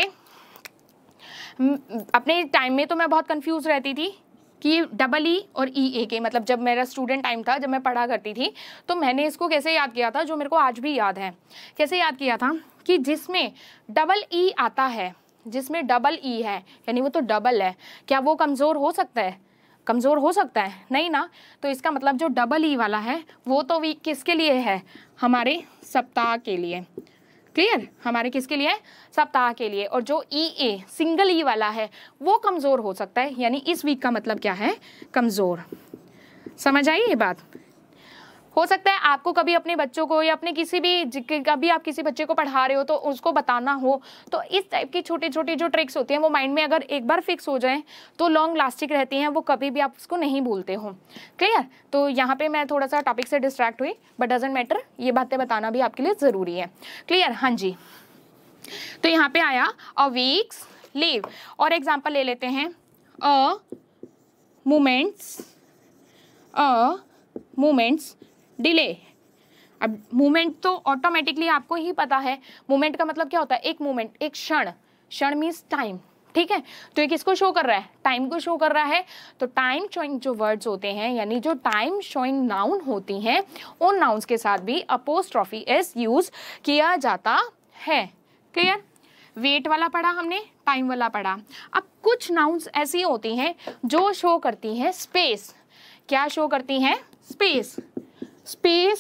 Speaker 1: अपने टाइम में तो मैं बहुत कंफ्यूज रहती थी कि डबल ई और ई ए के, मतलब जब मेरा स्टूडेंट टाइम था, जब मैं पढ़ा करती थी, तो मैंने इसको कैसे याद किया था, जो मेरे को आज भी याद है। कैसे याद किया था कि जिसमें डबल ई आता है, जिसमें डबल ई है यानी वो तो डबल है, क्या वो कमज़ोर हो सकता है, कमज़ोर हो सकता है नहीं ना। तो इसका मतलब जो डबल ई वाला है वो तो वीक किसके लिए है, हमारे सप्ताह के लिए। क्लियर? हमारे किसके लिए, सप्ताह के लिए। और जो ई ए सिंगल ई वाला है वो कमज़ोर हो सकता है, यानी इस वीक का मतलब क्या है, कमज़ोर। समझ आई ये बात? हो सकता है आपको कभी अपने बच्चों को या अपने किसी भी कभी आप किसी बच्चे को पढ़ा रहे हो तो उसको बताना हो, तो इस टाइप की छोटी छोटी जो ट्रिक्स होती हैं वो माइंड में अगर एक बार फिक्स हो जाएं तो लॉन्ग लास्टिंग रहती हैं, वो कभी भी आप उसको नहीं भूलते हो। क्लियर? तो यहाँ पे मैं थोड़ा सा टॉपिक से डिस्ट्रैक्ट हुई, बट डजेंट मैटर, ये बातें बताना भी आपके लिए ज़रूरी है। क्लियर? हाँ जी। तो यहाँ पे आया अ वीक्स लीव, और एग्जाम्पल ले लेते हैं, a moment's, a moment's delay. अब मूवमेंट तो ऑटोमेटिकली आपको ही पता है, मूवमेंट का मतलब क्या होता है, एक मूवमेंट, एक क्षण, क्षण मीन्स टाइम। ठीक है? तो ये किसको शो कर रहा है, टाइम को शो कर रहा है। तो टाइम शोइंग जो वर्ड्स होते हैं, यानी जो टाइम शोइंग नाउन होती हैं, उन नाउन्स के साथ भी अपोस्ट्रॉफी एस यूज किया जाता है। क्लियर? वेट वाला पढ़ा हमने, टाइम वाला पढ़ा। अब कुछ नाउन्स ऐसी होती हैं जो शो करती हैं स्पेस। क्या शो करती हैं, स्पेस। स्पेस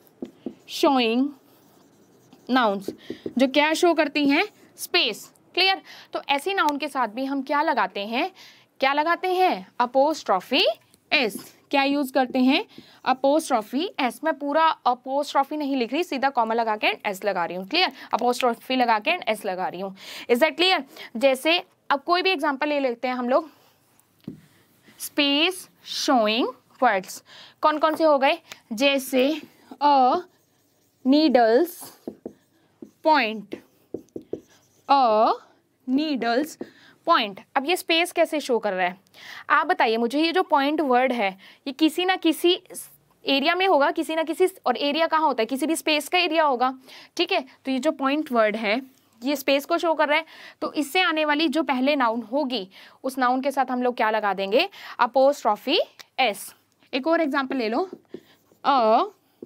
Speaker 1: शोइंग नाउन्स, जो क्या शो करती हैं, स्पेस। क्लियर? तो ऐसी नाउन के साथ भी हम क्या लगाते हैं, क्या लगाते हैं, अपोस्ट्रॉफी एस। क्या यूज करते हैं, अपोस्ट्रॉफी एस। मैं पूरा अपोस्ट्रॉफी नहीं लिख रही, सीधा कॉमा लगा के एस लगा रही हूँ। क्लियर? अपोस्ट्रॉफी लगा के एस लगा रही हूँ। Is that clear? जैसे अब कोई भी एग्जांपल ले लेते हैं हम लोग, स्पेस शोइंग वर्ड्स कौन कौन से हो गए, जैसे a needle's point, a needle's point. अब ये स्पेस कैसे शो कर रहा है, आप बताइए मुझे। ये जो पॉइंट वर्ड है ये किसी ना किसी एरिया में होगा, किसी ना किसी, और एरिया कहाँ होता है, किसी भी स्पेस का एरिया होगा। ठीक है? तो ये जो पॉइंट वर्ड है ये स्पेस को शो कर रहा है, तो इससे आने वाली जो पहले नाउन होगी उस नाउन के साथ हम लोग क्या लगा देंगे, अपोस्ट्रॉफी एस। एक और एग्जांपल ले लो, a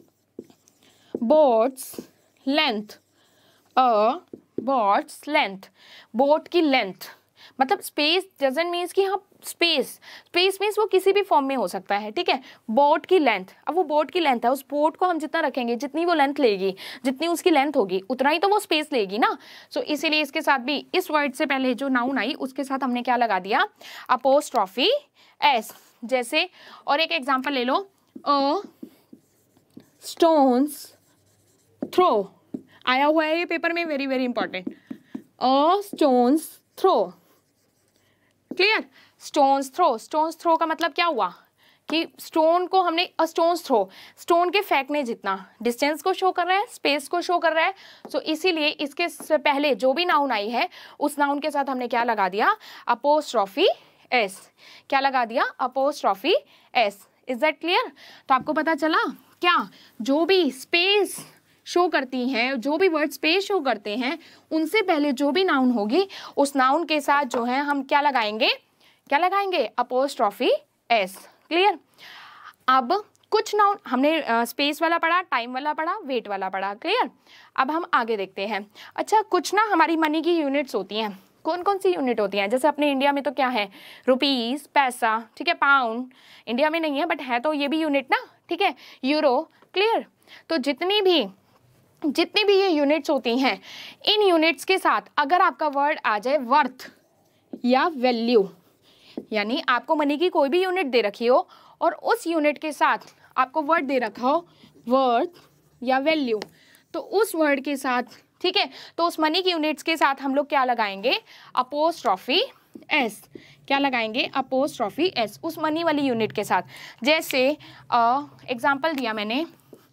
Speaker 1: boat's length, a boat's length, boat की लेंथ। मतलब स्पेस डजंट मीन्स कि हाँ स्पेस, स्पेस मीन्स वो किसी भी फॉर्म में हो सकता है। ठीक है? बोट की लेंथ, अब वो बोट की लेंथ है, उस बोट को हम जितना रखेंगे, जितनी वो लेंथ लेगी, जितनी उसकी लेंथ होगी, उतना ही तो वो स्पेस लेगी ना। सो so, इसीलिए इसके साथ भी इस वर्ड से पहले जो नाउन आई उसके साथ हमने क्या लगा दिया, अपोस्ट्रॉफी एस। जैसे और एक एग्जांपल ले लो, अ स्टोन्स थ्रो, आया हुआ है ये पेपर में, very very important, a stone's throw. Clear? Stone's throw, stone's throw का मतलब क्या हुआ, कि स्टोन को हमने अ स्टोन थ्रो, स्टोन के फेंकने जितना डिस्टेंस को शो कर रहा है, स्पेस को शो कर रहा है। सो so, इसीलिए इसके से पहले जो भी नाउन आई है उस नाउन के साथ हमने क्या लगा दिया, अपोस्ट्रॉफी एस। क्या लगा दिया, apostrophe S. Is that clear? तो आपको पता चला क्या, जो भी स्पेस शो करती हैं, जो भी वर्ड स्पेस शो करते हैं, उनसे पहले जो भी नाउन होगी उस नाउन के साथ जो है हम क्या लगाएंगे, क्या लगाएंगे, अपोस्ट्रॉफी एस। क्लियर? अब कुछ नाउन हमने स्पेस वाला पढ़ा, टाइम वाला पढ़ा, वेट वाला पढ़ा। क्लियर? अब हम आगे देखते हैं। अच्छा, कुछ ना हमारी मनी की यूनिट्स होती हैं। कौन कौन सी यूनिट होती हैं? जैसे अपने इंडिया में तो क्या है, रुपीस, पैसा, ठीक है, पाउंड इंडिया में नहीं है बट है तो ये भी यूनिट ना, ठीक है, यूरो। क्लियर? तो जितनी भी जितनी भी ये यूनिट्स होती हैं, इन यूनिट्स के साथ अगर आपका वर्ड आ जाए वर्थ या वैल्यू, यानी आपको मनी की कोई भी यूनिट दे रखी हो और उस यूनिट के साथ आपको वर्ड दे रखा हो वर्थ या वैल्यू, तो उस वर्ड के साथ, ठीक है, तो उस मनी की यूनिट्स के साथ हम लोग क्या लगाएंगे, अपोस्ट्रॉफी एस। क्या लगाएंगे, अपोस्ट्रॉफी एस, उस मनी वाली यूनिट के साथ। जैसे एग्जाम्पल दिया मैंने,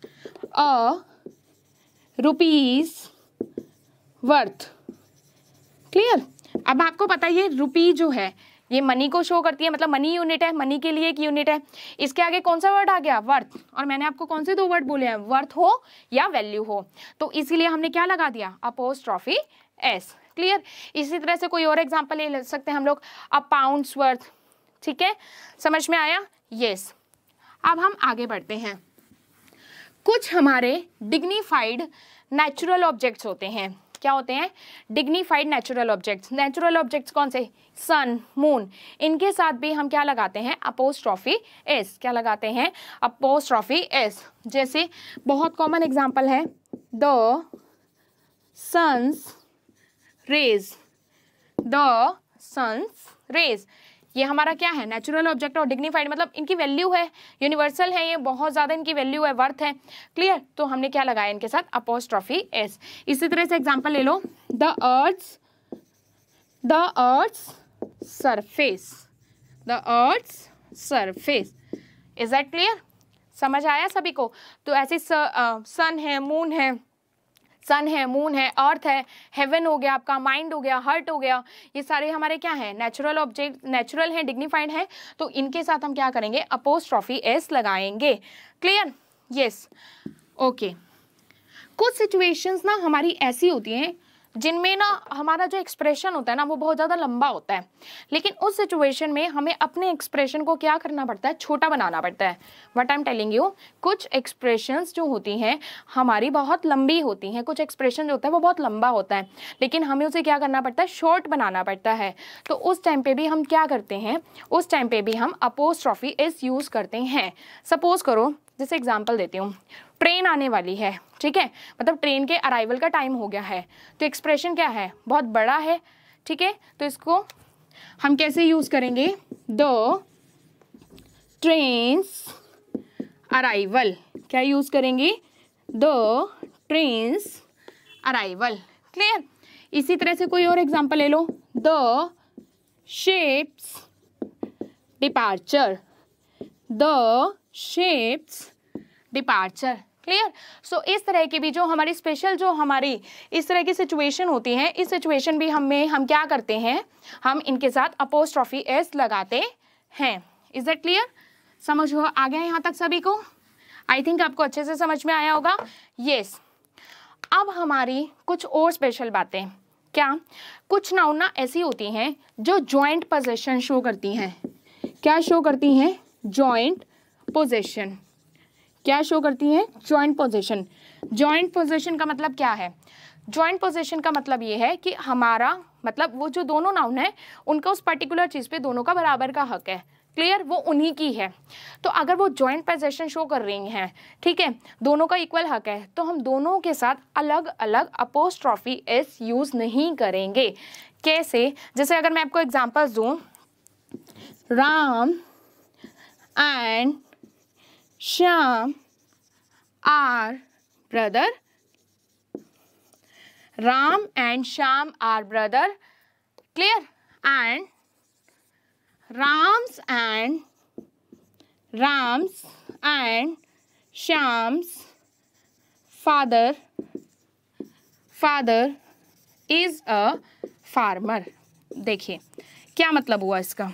Speaker 1: अ रुपीज वर्थ। क्लियर? अब आपको पता है ये रुपी जो है ये मनी को शो करती है, मतलब मनी यूनिट है, मनी के लिए एक यूनिट है। इसके आगे कौन सा वर्ड आ गया, वर्थ। और मैंने आपको कौन से दो वर्ड बोले हैं, वर्थ हो या वैल्यू हो, तो इसीलिए हमने क्या लगा दिया, अपोस्ट्रॉफी एस। क्लियर? इसी तरह से कोई और एग्जांपल ले सकते हैं हम लोग, अ पाउंड्स वर्थ। ठीक है, समझ में आया? यस। अब हम आगे बढ़ते हैं। कुछ हमारे डिग्निफाइड नेचुरल ऑब्जेक्ट्स होते हैं। क्या होते हैं, dignified natural objects. Natural objects कौन से, सन, मून, इनके साथ भी हम क्या लगाते हैं, अपोस्ट्रॉफी एस। क्या लगाते हैं, अपोस्ट्रॉफी एस। जैसे बहुत कॉमन एग्जांपल है, the sun's rays, the sun's rays, ये हमारा क्या है, नेचुरल ऑब्जेक्ट। और डिग्निफाइड मतलब इनकी वैल्यू है, यूनिवर्सल है, ये बहुत ज़्यादा इनकी वैल्यू है, वर्थ है। क्लियर? तो हमने क्या लगाया इनके साथ, अपोस्ट्रॉफी एस। इसी तरह से एग्जांपल ले लो, the earth's the earth's surface, the earth's surface. Is that clear? समझ आया सभी को? तो ऐसे सन है, मून है, सन है, मून है, अर्थ है, हेवन हो गया आपका, माइंड हो गया, हार्ट हो गया, ये सारे हमारे क्या है, नेचुरल ऑब्जेक्ट, नेचुरल है, डिग्निफाइड है। तो इनके साथ हम क्या करेंगे, अपोस्ट्रॉफी एस लगाएंगे। क्लियर? Yes, okay. कुछ सिचुएशंस ना हमारी ऐसी होती हैं जिनमें ना हमारा जो एक्सप्रेशन होता है ना वो बहुत ज़्यादा लंबा होता है, लेकिन उस सिचुएशन में हमें अपने एक्सप्रेशन को क्या करना पड़ता है, छोटा बनाना पड़ता है। What I am telling you, कुछ एक्सप्रेशंस जो होती हैं हमारी बहुत लंबी होती हैं, कुछ एक्सप्रेशन जो होता है वो बहुत लंबा होता है, लेकिन हमें उसे क्या करना पड़ता है, शॉर्ट बनाना पड़ता है। तो उस टाइम पर भी हम क्या करते हैं, उस टाइम पर भी हम अपोस्ट्रॉफी एस यूज़ करते हैं। सपोज करो, जैसे एग्जाम्पल देती हूँ, ट्रेन आने वाली है, ठीक है, मतलब ट्रेन के अराइवल का टाइम हो गया है, तो एक्सप्रेशन क्या है, बहुत बड़ा है, ठीक है, तो इसको हम कैसे यूज करेंगे, द ट्रेन्स अराइवल। क्या यूज करेंगे, द ट्रेन्स अराइवल। क्लियर? इसी तरह से कोई और एग्जांपल ले लो, the ship's departure, the ship's departure. Clear? So इस तरह की भी जो हमारी स्पेशल जो हमारी इस तरह की सिचुएशन होती है, इस सिचुएशन भी हमें हम क्या करते हैं, हम इनके साथ अपोस्ट्रॉफी एस लगाते हैं। Is that clear? समझ हो आ गया यहाँ तक सभी को? आई थिंक आपको अच्छे से समझ में आया होगा। यस। अब हमारी कुछ और स्पेशल बातें, क्या, कुछ नाउन ना ऐसी होती हैं जो जॉइंट पोजेशन शो करती हैं। क्या शो करती हैं, जॉइंट पोजेशन। क्या शो करती हैं, जॉइंट पोजीशन। जॉइंट पोजीशन का मतलब क्या है, जॉइंट पोजीशन का मतलब ये है कि हमारा मतलब वो जो दोनों नाउन है उनका उस पर्टिकुलर चीज़ पे दोनों का बराबर का हक है। क्लियर? वो उन्हीं की है। तो अगर वो जॉइंट पोजीशन शो कर रही हैं, ठीक है, दोनों का इक्वल हक है, तो हम दोनों के साथ अलग अलग अपोस्ट्रॉफी एस यूज़ नहीं करेंगे। कैसे? जैसे अगर मैं आपको एग्जाम्पल्स दूँ, Ram and Shyam are brother, Ram and Shyam are brother. Clear? And Ram's and Ram's and Shyam's father father is a farmer. देखिए क्या मतलब हुआ इसका,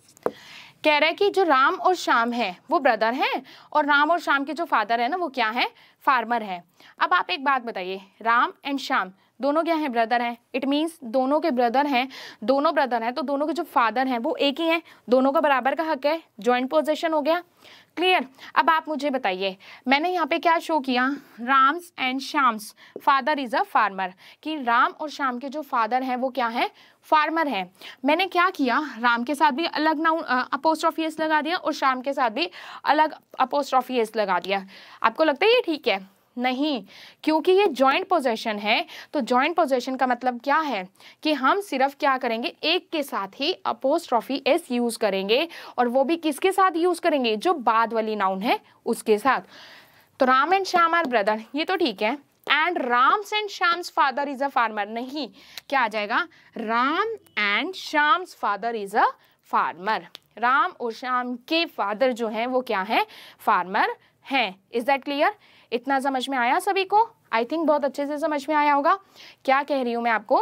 Speaker 1: कह रहा है कि जो राम और श्याम है वो ब्रदर हैं और राम और श्याम के जो फादर है ना वो क्या है, फार्मर है। अब आप एक बात बताइए, राम एंड श्याम दोनों क्या हैं, ब्रदर हैं। इट मीन्स दोनों के ब्रदर हैं, दोनों ब्रदर हैं तो दोनों के जो फादर हैं वो एक ही हैं, दोनों का बराबर का हक है, जॉइंट पोजेशन हो गया। क्लियर। अब आप मुझे बताइए, मैंने यहाँ पे क्या शो किया, Ram's and Shyam's father is a farmer, कि राम और श्याम के जो फादर हैं वो क्या है, फार्मर है। मैंने क्या किया, राम के साथ भी अलग नाउन अपोस्ट्रोफी एस लगा दिया और श्याम के साथ भी अलग अपोस्ट्रोफी एस लगा दिया। आपको लगता है ये ठीक है? नहीं, क्योंकि ये जॉइंट पोजेशन है। तो जॉइंट पोजेशन का मतलब क्या है कि हम सिर्फ क्या करेंगे, एक के साथ ही अपोस्ट्रोफी एस यूज करेंगे, और वो भी किसके साथ यूज करेंगे, जो बाद वाली नाउन है उसके साथ। तो Ram and Shyam are brother, ये तो ठीक है। And Ram's and Shyam's father is a farmer, नहीं, क्या आ जाएगा, Ram and Shyam's father is a farmer. Ram और श्याम के फादर जो हैं वो क्या है, फार्मर हैं। Is that clear? इतना समझ में आया सभी को? आई थिंक बहुत अच्छे से समझ में आया होगा। क्या कह रही हूँ मैं आपको,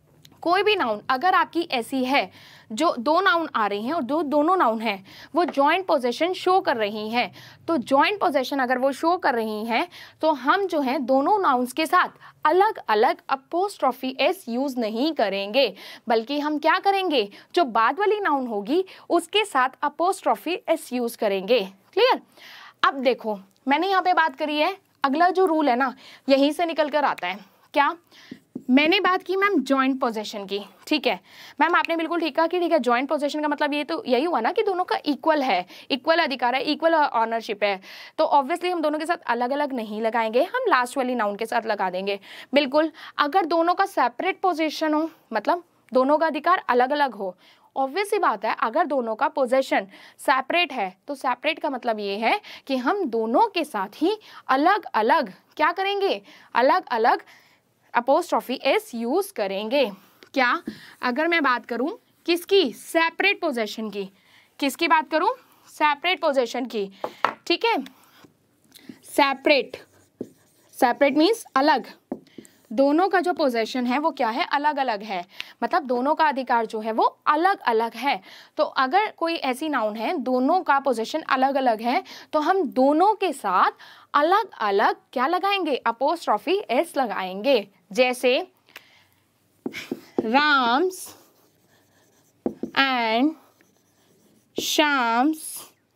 Speaker 1: कोई भी नाउन अगर आपकी ऐसी है जो दो नाउन आ रही हैं और दो दोनों नाउन हैं वो जॉइंट पोजेशन शो कर रही हैं, तो जॉइंट पोजेशन अगर वो शो कर रही हैं तो हम जो है दोनों नाउन्स के साथ अलग अलग अपोस्ट्रोफी एस यूज नहीं करेंगे, बल्कि हम क्या करेंगे, जो बाद वाली नाउन होगी उसके साथ अपोस्ट्रोफी एस यूज करेंगे। क्लियर? अब देखो मैंने यहाँ पे बात करी है, अगला जो रूल है ना यहीं से निकल कर आता है। क्या? मैंने बात की मैम जॉइंट पोजेशन की, ठीक है मैम, आपने बिल्कुल ठीक कहा कि ठीक है जॉइंट पोजेशन का मतलब ये तो यही हुआ ना कि दोनों का इक्वल है, इक्वल अधिकार है, इक्वल ऑनरशिप है। तो ऑब्वियसली हम दोनों के साथ अलग अलग नहीं लगाएंगे, हम लास्ट वाली नाउन के साथ लगा देंगे। बिल्कुल, अगर दोनों का सेपरेट पोजीशन हो, मतलब दोनों का अधिकार अलग अलग हो, ऑब्वियस सी बात है अगर दोनों का पोजेशन सेपरेट है तो सेपरेट का मतलब ये है कि हम दोनों के साथ ही अलग अलग क्या करेंगे, अलग अलग अपोस्ट्रोफी एस यूज करेंगे। क्या? अगर मैं बात करूं किसकी, सेपरेट पोजेशन की, किसकी बात करूं, सेपरेट पोजेशन की, ठीक है, सेपरेट, सेपरेट मीन्स अलग, दोनों का जो पोजेशन है वो क्या है, अलग अलग है, मतलब दोनों का अधिकार जो है वो अलग अलग है। तो अगर कोई ऐसी नाउन है दोनों का पोजेशन अलग अलग है तो हम दोनों के साथ अलग अलग क्या लगाएंगे, अपोस्ट्रोफी एस लगाएंगे। जैसे Ram's and Shyam's,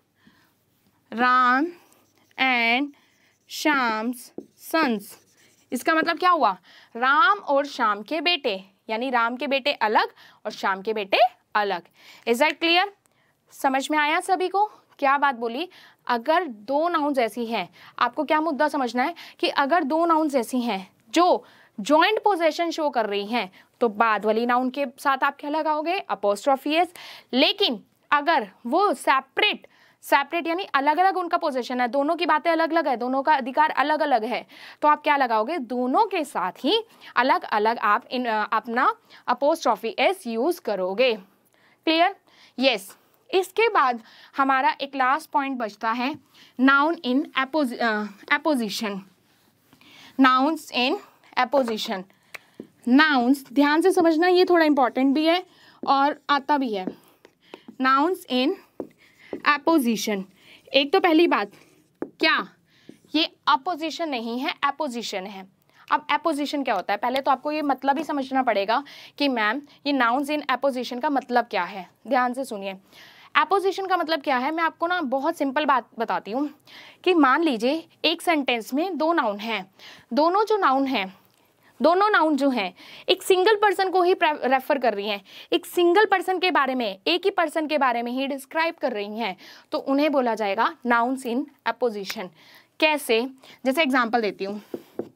Speaker 1: Ram and Shyam's sons, इसका मतलब क्या हुआ, राम और श्याम के बेटे, यानी राम के बेटे अलग और श्याम के बेटे अलग। Is that clear? समझ में आया सभी को? क्या बात बोली, अगर दो नाउन्स ऐसी हैं, आपको क्या मुद्दा समझना है कि अगर दो नाउन्स ऐसी हैं जो जॉइंट पोजेशन शो कर रही हैं तो बाद वाली नाउन के साथ आप क्या लगाओगे, अपोस्ट्रोफी एस। लेकिन अगर वो सेपरेट सेपरेट यानी अलग अलग उनका पोजीशन है, दोनों की बातें अलग अलग है, दोनों का अधिकार अलग अलग है, तो आप क्या लगाओगे, दोनों के साथ ही अलग अलग आप इन अपना अपोस्ट्रोफी एस यूज करोगे। क्लियर? यस। इसके बाद हमारा एक लास्ट पॉइंट बचता है, noun in apposition, nouns in apposition. Nouns ध्यान से समझना, ये थोड़ा इंपॉर्टेंट भी है और आता भी है। नाउन्स इन एपोजिशन, एक तो पहली बात, क्या ये अपोजिशन नहीं है, एपोजिशन है। अब एपोजिशन क्या होता है, पहले तो आपको ये मतलब ही समझना पड़ेगा कि मैम ये नाउन्स इन एपोजिशन का मतलब क्या है। ध्यान से सुनिए, एपोजिशन का मतलब क्या है, मैं आपको ना बहुत सिंपल बात बताती हूँ कि मान लीजिए एक सेंटेंस में दो नाउन हैं, दोनों जो नाउन हैं, दोनों नाउन जो हैं एक सिंगल पर्सन को ही रेफर कर रही हैं, एक सिंगल पर्सन के बारे में, एक ही पर्सन के बारे में ही डिस्क्राइब कर रही हैं, तो उन्हें बोला जाएगा नाउन्स इन एपोजिशन। कैसे? जैसे एग्जांपल देती हूँ,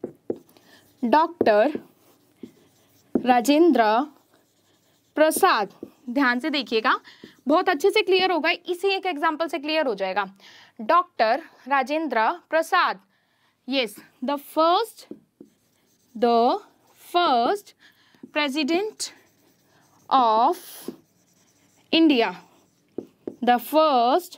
Speaker 1: डॉक्टर राजेंद्र प्रसाद, ध्यान से देखिएगा बहुत अच्छे से क्लियर होगा, इसी एक एग्जांपल से क्लियर हो जाएगा। Doctor Rajendra Prasad, yes, the first the first president of India, the first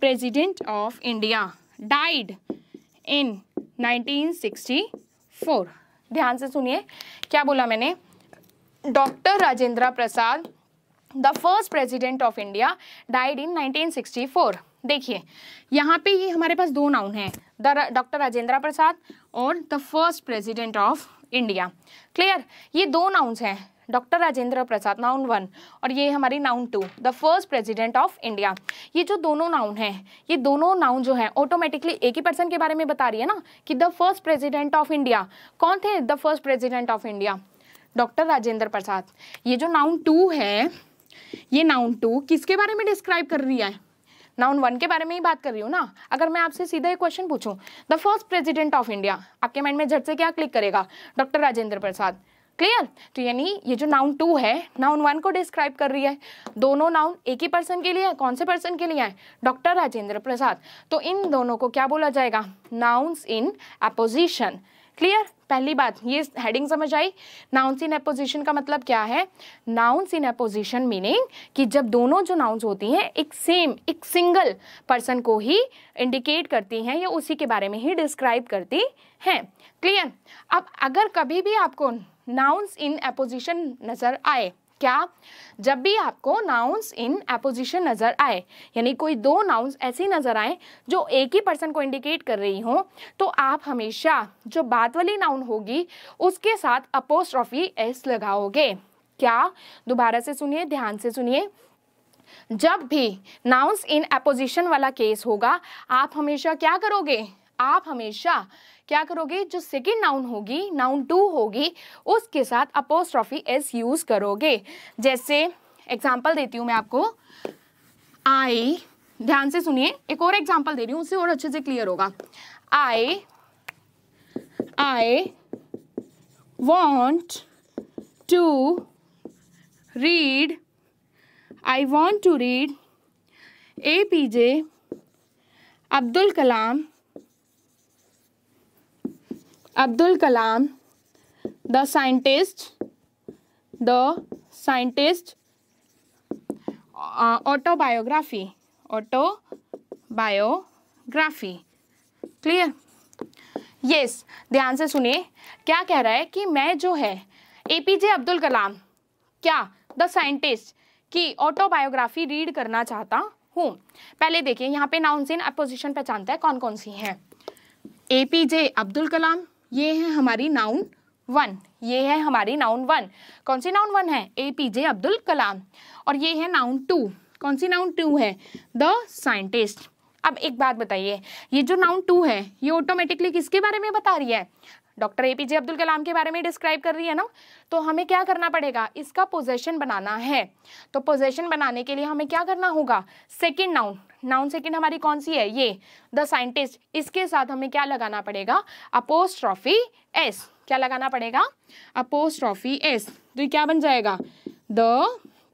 Speaker 1: president of India died in nineteen sixty four. ध्यान से सुनिए क्या बोला मैंने, doctor Rajendra Prasad the first president of India died in nineteen sixty four. देखिए यहाँ पे ये हमारे पास दो नाउन हैं, द डॉक्टर राजेंद्र प्रसाद और the first president of India. Clear, ये दो नाउन्स हैं, doctor Rajendra Prasad noun one और ये हमारी noun two the first president of India. ये जो दोनों नाउन हैं, ये दोनों नाउन जो हैं ऑटोमेटिकली एक ही पर्सन के बारे में बता रही है ना कि the first president of India. कौन थे the first president of India? Doctor Rajendra Prasad. ये जो नाउन टू है, ये नाउन टू किसके बारे में डिस्क्राइब कर रही है? नाउन वन के बारे में ही बात कर रही हूँ ना। अगर मैं आपसे सीधा एक क्वेश्चन पूछूं, the first president of India, आपके माइंड में झट से क्या क्लिक करेगा? डॉक्टर राजेंद्र प्रसाद। क्लियर, तो यानी ये जो नाउन टू है नाउन वन को डिस्क्राइब कर रही है। दोनों नाउन एक ही पर्सन के लिए है। कौन से पर्सन के लिए है? डॉक्टर राजेंद्र प्रसाद। तो इन दोनों को क्या बोला जाएगा? Nouns in opposition. क्लियर, पहली बात ये हेडिंग समझ आई। नाउन्स इन अपोजिशन का मतलब क्या है? नाउन्स इन अपोजिशन मीनिंग कि जब दोनों जो नाउन्स होती हैं एक सेम एक सिंगल पर्सन को ही इंडिकेट करती हैं या उसी के बारे में ही डिस्क्राइब करती हैं। क्लियर, अब अगर कभी भी आपको नाउन्स इन अपोजिशन नजर आए, क्या जब भी आपको नाउन्स इन अपोजिशन नजर आए यानी कोई दो नाउन्स ऐसी नजर आए जो एक ही पर्सन को इंडिकेट कर रही हो, तो आप हमेशा जो बात वाली नाउन होगी उसके साथ अपोस्ट्रोफी एस लगाओगे। क्या? दोबारा से सुनिए, ध्यान से सुनिए। जब भी नाउन्स इन अपोजिशन वाला केस होगा, आप हमेशा क्या करोगे? आप हमेशा क्या करोगे? जो सेकेंड नाउन होगी, नाउन टू होगी, उसके साथ अपोस्ट्रोफी एस यूज करोगे। जैसे एग्जांपल देती हूं मैं आपको, आई, ध्यान से सुनिए, एक और एग्जांपल दे रही हूं, उससे और अच्छे से क्लियर होगा। I I want to read I want to read A P J Abdul Kalam Abdul Kalam, the scientist, the scientist, uh, autobiography, autobiography. Clear? Yes, ध्यान से सुनिए क्या कह रहा है कि मैं जो है एपीजे अब्दुल कलाम क्या द साइंटिस्ट की ऑटोबायोग्राफी रीड करना चाहता हूँ। पहले देखिए यहाँ पे नाउन्स इन अपोजिशन पहचानता है कौन कौन सी हैं। एपीजे अब्दुल कलाम, ये है हमारी नाउन वन, ये है हमारी नाउन वन। कौन सी नाउन वन है? एपीजे अब्दुल कलाम। और ये है नाउन टू, कौन सी नाउन टू है? The scientist. अब एक बात बताइए, ये जो नाउन टू है ये ऑटोमेटिकली किसके बारे में बता रही है? डॉक्टर एपीजे अब्दुल कलाम के बारे में डिस्क्राइब कर रही है ना। तो हमें क्या करना पड़ेगा? इसका पोजेशन बनाना है। तो पोजेशन बनाने के लिए हमें क्या करना होगा? सेकंड नाउन, नाउन सेकंड हमारी कौन सी है? ये द साइंटिस्ट। इसके साथ हमें क्या लगाना पड़ेगा? Apostrophe S. क्या लगाना पड़ेगा? Apostrophe S. तो ये क्या बन जाएगा? द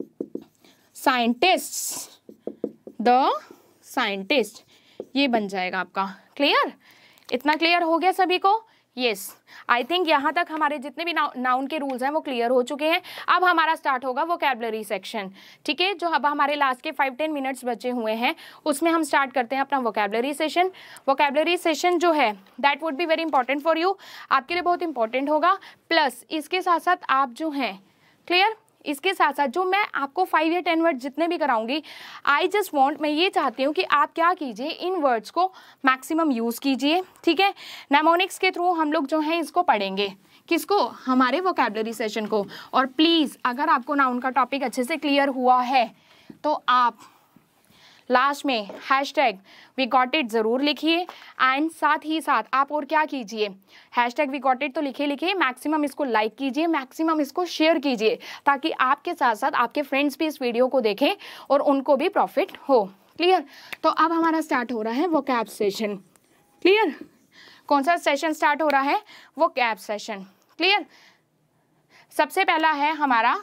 Speaker 1: साइंटिस्ट, द साइंटिस्ट, ये बन जाएगा आपका। क्लियर? इतना क्लियर हो गया सभी को? यस, आई थिंक यहाँ तक हमारे जितने भी नाउन के रूल्स हैं वो क्लियर हो चुके हैं। अब हमारा स्टार्ट होगा वोकैबुलरी सेक्शन। ठीक है, जो अब हमारे लास्ट के फाइव टेन मिनट्स बचे हुए हैं उसमें हम स्टार्ट करते हैं अपना वोकैबुलरी सेशन। वोकैबुलरी सेशन जो है that would be very important for you, आपके लिए बहुत इंपॉर्टेंट होगा। प्लस इसके साथ साथ आप जो हैं, क्लियर, इसके साथ साथ जो मैं आपको फाइव या टेन वर्ड जितने भी कराऊंगी, आई जस्ट वांट, मैं ये चाहती हूँ कि आप क्या कीजिए, इन वर्ड्स को मैक्सिमम यूज़ कीजिए। ठीक है, नामोनिक्स के थ्रू हम लोग जो है इसको पढ़ेंगे। किसको? हमारे वोकैबुलरी सेशन को। और प्लीज़ अगर आपको नाउन का टॉपिक अच्छे से क्लियर हुआ है तो आप लास्ट में हैशटैग वी गॉट इट ज़रूर लिखिए। एंड साथ ही साथ आप और क्या कीजिए, हैशटैग वी गॉट इट तो लिखे लिखिए, मैक्सिमम इसको लाइक कीजिए, मैक्सिमम इसको शेयर कीजिए, ताकि आपके साथ साथ आपके फ्रेंड्स भी इस वीडियो को देखें और उनको भी प्रॉफिट हो। क्लियर? तो अब हमारा स्टार्ट हो रहा है वोकैब सेशन। क्लियर? कौन सा सेशन स्टार्ट हो रहा है? Vocab session. क्लियर? सबसे पहला है हमारा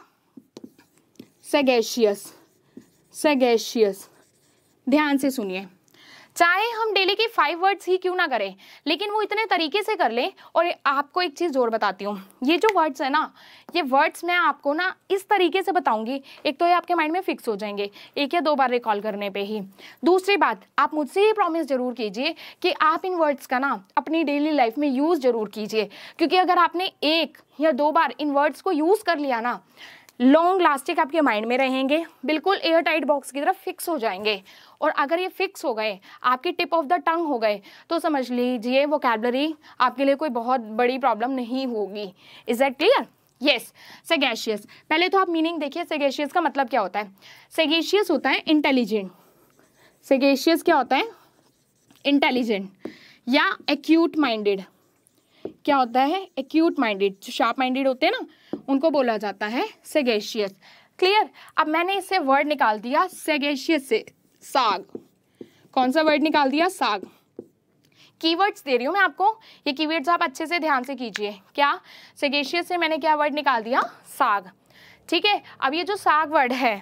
Speaker 1: सैगेशियस। सैगेशियस, ध्यान से सुनिए। चाहे हम डेली की फाइव वर्ड्स ही क्यों ना करें, लेकिन वो इतने तरीके से कर लें। और आपको एक चीज़ और बताती हूँ, ये जो वर्ड्स है ना, ये वर्ड्स मैं आपको ना इस तरीके से बताऊंगी, एक तो ये आपके माइंड में फिक्स हो जाएंगे एक या दो बार रिकॉल करने पे ही। दूसरी बात, आप मुझसे ये प्रॉमिस जरूर कीजिए कि आप इन वर्ड्स का ना अपनी डेली लाइफ में यूज़ जरूर कीजिए, क्योंकि अगर आपने एक या दो बार इन वर्ड्स को यूज़ कर लिया ना, लॉन्ग लास्टिक आपके माइंड में रहेंगे, बिल्कुल एयर टाइट बॉक्स की तरफ फिक्स हो जाएंगे। और अगर ये फिक्स हो गए, आपकी टिप ऑफ द टंग हो गए, तो समझ लीजिए वोकैबुलरी आपके लिए कोई बहुत बड़ी प्रॉब्लम नहीं होगी। Is that clear? Yes. Sagacious, पहले तो आप मीनिंग देखिए, सेगेशियस का मतलब क्या होता है। सेगेशियस होता है इंटेलिजेंट। सेगेशियस क्या होता है? इंटेलिजेंट या एक्यूट माइंडेड। क्या होता है? Acute minded. जो शार्प माइंडेड होते हैं ना, उनको बोला जाता है सेगेशियस। क्लियर? अब मैंने इससे वर्ड निकाल दिया सेगेशियस से साग। कौन सा वर्ड निकाल दिया? साग। कीवर्ड्स दे रही हूँ मैं आपको, ये कीवर्ड्स आप अच्छे से ध्यान से कीजिए। क्या? सेगेशियस से मैंने क्या वर्ड निकाल दिया? साग। ठीक है, अब ये जो साग वर्ड है,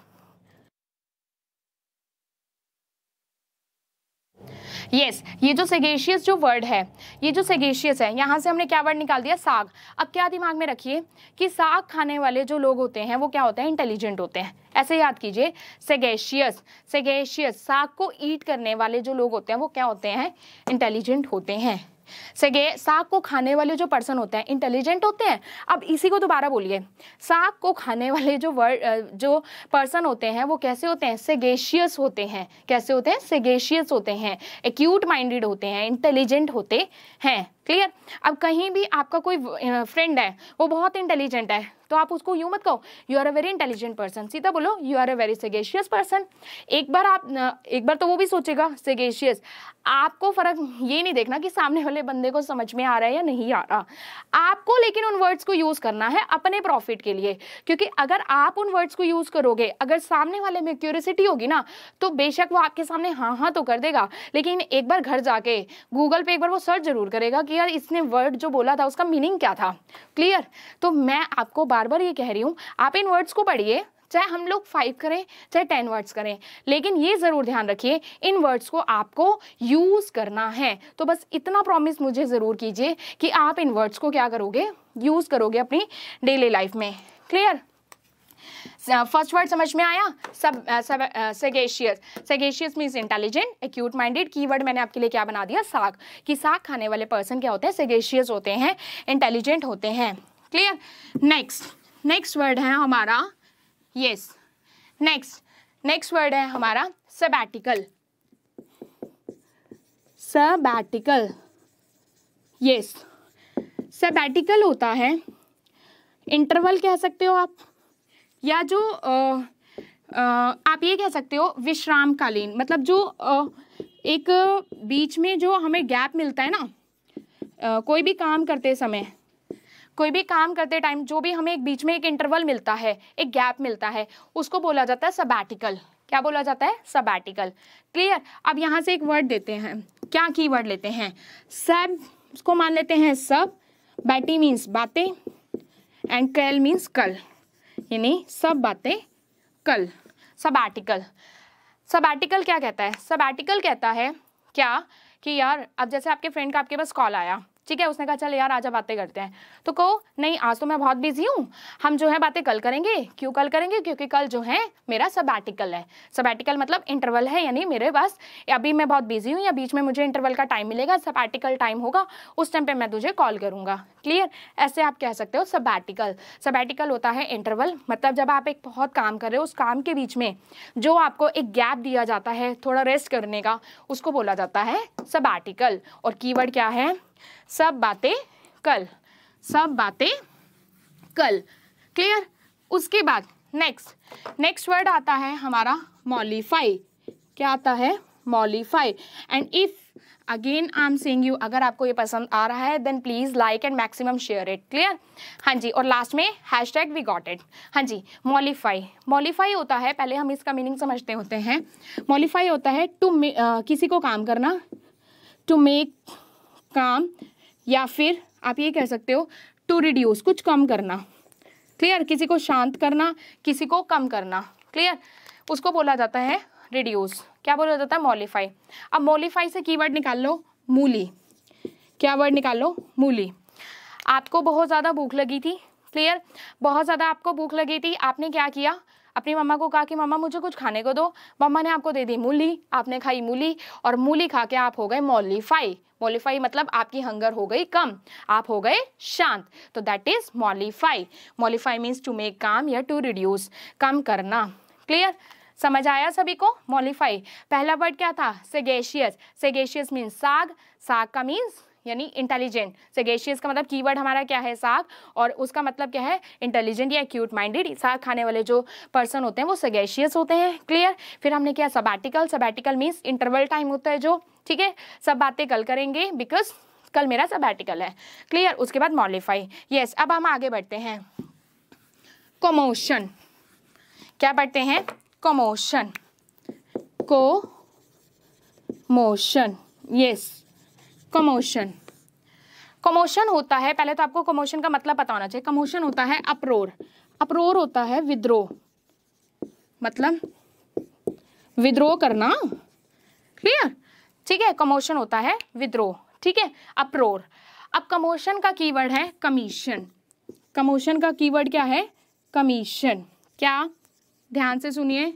Speaker 1: यस yes, ये जो सेगेशियस जो वर्ड है, ये जो सेगेशियस है, यहाँ से हमने क्या वर्ड निकाल दिया? साग। अब क्या दिमाग में रखिए कि साग खाने वाले जो लोग होते हैं वो क्या होते हैं? इंटेलिजेंट होते हैं। ऐसे याद कीजिए, सेगेशियस, सेगेशियस, साग को ईट करने वाले जो लोग होते हैं वो क्या होते हैं? इंटेलिजेंट होते हैं। सेगे साग को खाने वाले जो पर्सन होते हैं इंटेलिजेंट होते हैं। अब इसी को दोबारा बोलिए, साग को खाने वाले जो वर्ड जो पर्सन होते हैं वो कैसे होते हैं? सेगेशियस होते हैं। कैसे होते हैं? सेगेशियस होते हैं, एक्यूट माइंडेड होते हैं, इंटेलिजेंट होते हैं। क्लियर? अब कहीं भी आपका कोई फ्रेंड है वो बहुत इंटेलिजेंट है, तो आप उसको यूं मत कहो you are a very intelligent person, सीधा बोलो you are a very sagacious person. एक बार आप एक बार तो वो भी सोचेगा सेगेशियस। आपको फर्क ये नहीं देखना कि सामने वाले बंदे को समझ में आ रहा है या नहीं आ रहा, आपको लेकिन उन वर्ड्स को यूज करना है अपने प्रॉफिट के लिए। क्योंकि अगर आप उन वर्ड्स को यूज करोगे, अगर सामने वाले में क्यूरियोसिटी होगी ना, तो बेशक वो आपके सामने हाँ हाँ तो कर देगा, लेकिन एक बार घर जाके गूगल पे एक बार वो सर्च जरूर करेगा कि यार इसने वर्ड जो बोला था उसका मीनिंग क्या था। क्लियर? तो मैं आपको बार बार ये कह रही हूँ, आप इन वर्ड्स को पढ़िए, चाहे हम लोग फाइव करें चाहे टेन वर्ड्स करें, लेकिन ये जरूर ध्यान रखिए इन वर्ड्स को आपको यूज करना है। तो बस इतना प्रॉमिस मुझे जरूर कीजिए कि आप इन वर्ड्स को क्या करोगे? यूज करोगे अपनी डेली लाइफ में। क्लियर? फर्स्ट वर्ड समझ में आया? सब sagacious. Sagacious means intelligent, acute minded. Keyword मैंने आपके लिए क्या बना दिया? साग। कि साग खाने वाले पर्सन क्या होते हैं? सेगेशियस होते हैं, इंटेलिजेंट होते हैं। क्लियर? नेक्स्ट नेक्स्ट वर्ड है हमारा, यस, नेक्स्ट नेक्स्ट वर्ड है हमारा सबैटिकल। सबैटिकल, यस, सबैटिकल होता है इंटरवल कह सकते हो आप, या जो आ, आ, आप ये कह सकते हो विश्रामकालीन। मतलब जो आ, एक बीच में जो हमें गैप मिलता है ना, आ, कोई भी काम करते समय, कोई भी काम करते टाइम जो भी हमें एक बीच में एक इंटरवल मिलता है, एक गैप मिलता है, उसको बोला जाता है सबैटिकल। क्या बोला जाता है? सबैटिकल। क्लियर? अब यहाँ से एक वर्ड देते हैं, क्या की वर्ड लेते हैं? सब, उसको मान लेते हैं सब। बैटी मीन्स बातें, एंड कल मीन्स कल, यानी सब बातें कल। सबैटिकल। सबैटिकल क्या कहता है? सबैटिकल कहता है क्या कि यार अब जैसे आपके फ्रेंड का आपके पास कॉल आया, ठीक है, उसने कहा चल यार आजा बातें करते हैं, तो कहो नहीं आज तो मैं बहुत बिजी हूँ, हम जो है बातें कल करेंगे। क्यों कल करेंगे? क्योंकि कल जो है मेरा सबैटिकल है। सबैटिकल मतलब इंटरवल है, यानी मेरे पास अभी मैं बहुत बिजी हूँ या बीच में मुझे इंटरवल का टाइम मिलेगा, सबैटिकल टाइम होगा, उस टाइम पे मैं तुझे कॉल करूँगा। क्लियर? ऐसे आप कह सकते हो सबैटिकल। सबैटिकल होता है इंटरवल, मतलब जब आप एक बहुत काम कर रहे हो, उस काम के बीच में जो आपको एक गैप दिया जाता है थोड़ा रेस्ट करने का, उसको बोला जाता है सबैटिकल। और कीवर्ड क्या है? सब बातें कल, सब बातें कल। क्लियर? उसके बाद नेक्स्ट नेक्स्ट वर्ड आता है हमारा मॉलिफाई। क्या आता है? Mollify. And if again I am saying you, अगर आपको ये पसंद आ रहा है then please like and maximum share it. Clear? हाँ जी, और लास्ट में हैशटैग वी गॉट इट। हाँ जी, मॉलिफाई। मॉलिफाई होता है, पहले हम इसका मीनिंग समझते होते हैं। मॉलिफाई होता है टू uh, किसी को काम करना, टू मेक काम, या फिर आप ये कह सकते हो टू रिड्यूस, कुछ कम करना। क्लियर? किसी को शांत करना, किसी को कम करना। क्लियर? उसको बोला जाता है रिड्यूस, क्या बोला जाता है, मॉलिफाई। अब मॉलिफाई से कीवर्ड निकाल लो, मूली। क्या वर्ड निकाल लो, मूली। आपको बहुत ज़्यादा भूख लगी थी, क्लियर, बहुत ज़्यादा आपको भूख लगी थी, आपने क्या किया, अपनी मम्मा को कहा कि मम्मा मुझे कुछ खाने को दो, मम्मा ने आपको दे दी मूली, आपने खाई मूली, और मूली खा के आप हो गए मॉलिफाई। मॉलिफाई मतलब आपकी हंगर हो गई कम, आप हो गए शांत, तो that is mollify. Mollify means to make calm या टू रिड्यूस, कम करना। क्लियर, समझ आया सभी को। मॉलिफाई, पहला वर्ड क्या था, सेगेशियस। सेगेशियस मीन्स साग, साग का मीन्स यानी इंटेलिजेंट। सेगेशियस का मतलब कीवर्ड हमारा क्या है, साग, और उसका मतलब क्या है, इंटेलिजेंट या एक्यूट माइंडेड। साग खाने वाले जो पर्सन होते हैं वो सेगेशियस होते हैं। क्लियर, फिर हमने क्या, sabbatical. Sabbatical means interval time होता है जो, ठीक है, सब बातें कल करेंगे बिकॉज कल मेरा सबैटिकल है। क्लियर, उसके बाद मॉलिफाई। यस, अब हम आगे बढ़ते हैं, कमोशन। क्या पढ़ते हैं, कमोशन, को मोशन। Yes, commotion. कमोशन होता है, पहले तो आपको कमोशन का मतलब पता होना चाहिए। कमोशन होता है अप्रोर, अप्रोर होता है विद्रोह, मतलब विद्रोह करना। क्लियर, ठीक है, कमोशन होता है विद्रोह, ठीक है, अप्रोर। अब कमोशन का कीवर्ड है कमीशन। कमोशन का कीवर्ड क्या है, कमीशन। क्या, ध्यान से सुनिए,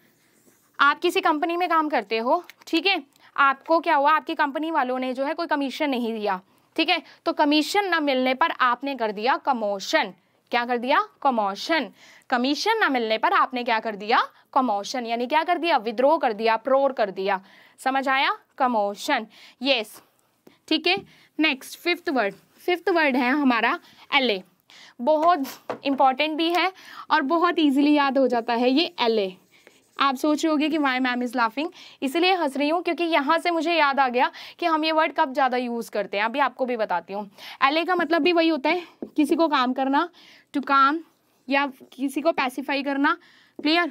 Speaker 1: आप किसी कंपनी में काम करते हो, ठीक है, आपको क्या हुआ, आपकी कंपनी वालों ने जो है कोई कमीशन नहीं दिया, ठीक है, तो कमीशन न मिलने पर आपने कर दिया कमोशन। क्या कर दिया, कमोशन। कमीशन न मिलने पर आपने क्या कर दिया, कमोशन, यानी क्या कर दिया, विद्रोह कर दिया, प्रोर कर दिया। समझ आया, कमोशन। यस, ठीक है, next fifth word. Fifth word है हमारा एले। बहुत इंपॉर्टेंट भी है और बहुत इजीली याद हो जाता है ये एले। आप सोच रहे होगे कि वाई मैम इज़ लाफिंग, इसलिए हंस रही हूँ क्योंकि यहाँ से मुझे याद आ गया कि हम ये वर्ड कब ज़्यादा यूज़ करते हैं। अभी आपको भी बताती हूँ। एले का मतलब भी वही होता है, किसी को काम करना, टू काम, या किसी को पैसिफाई करना। क्लियर,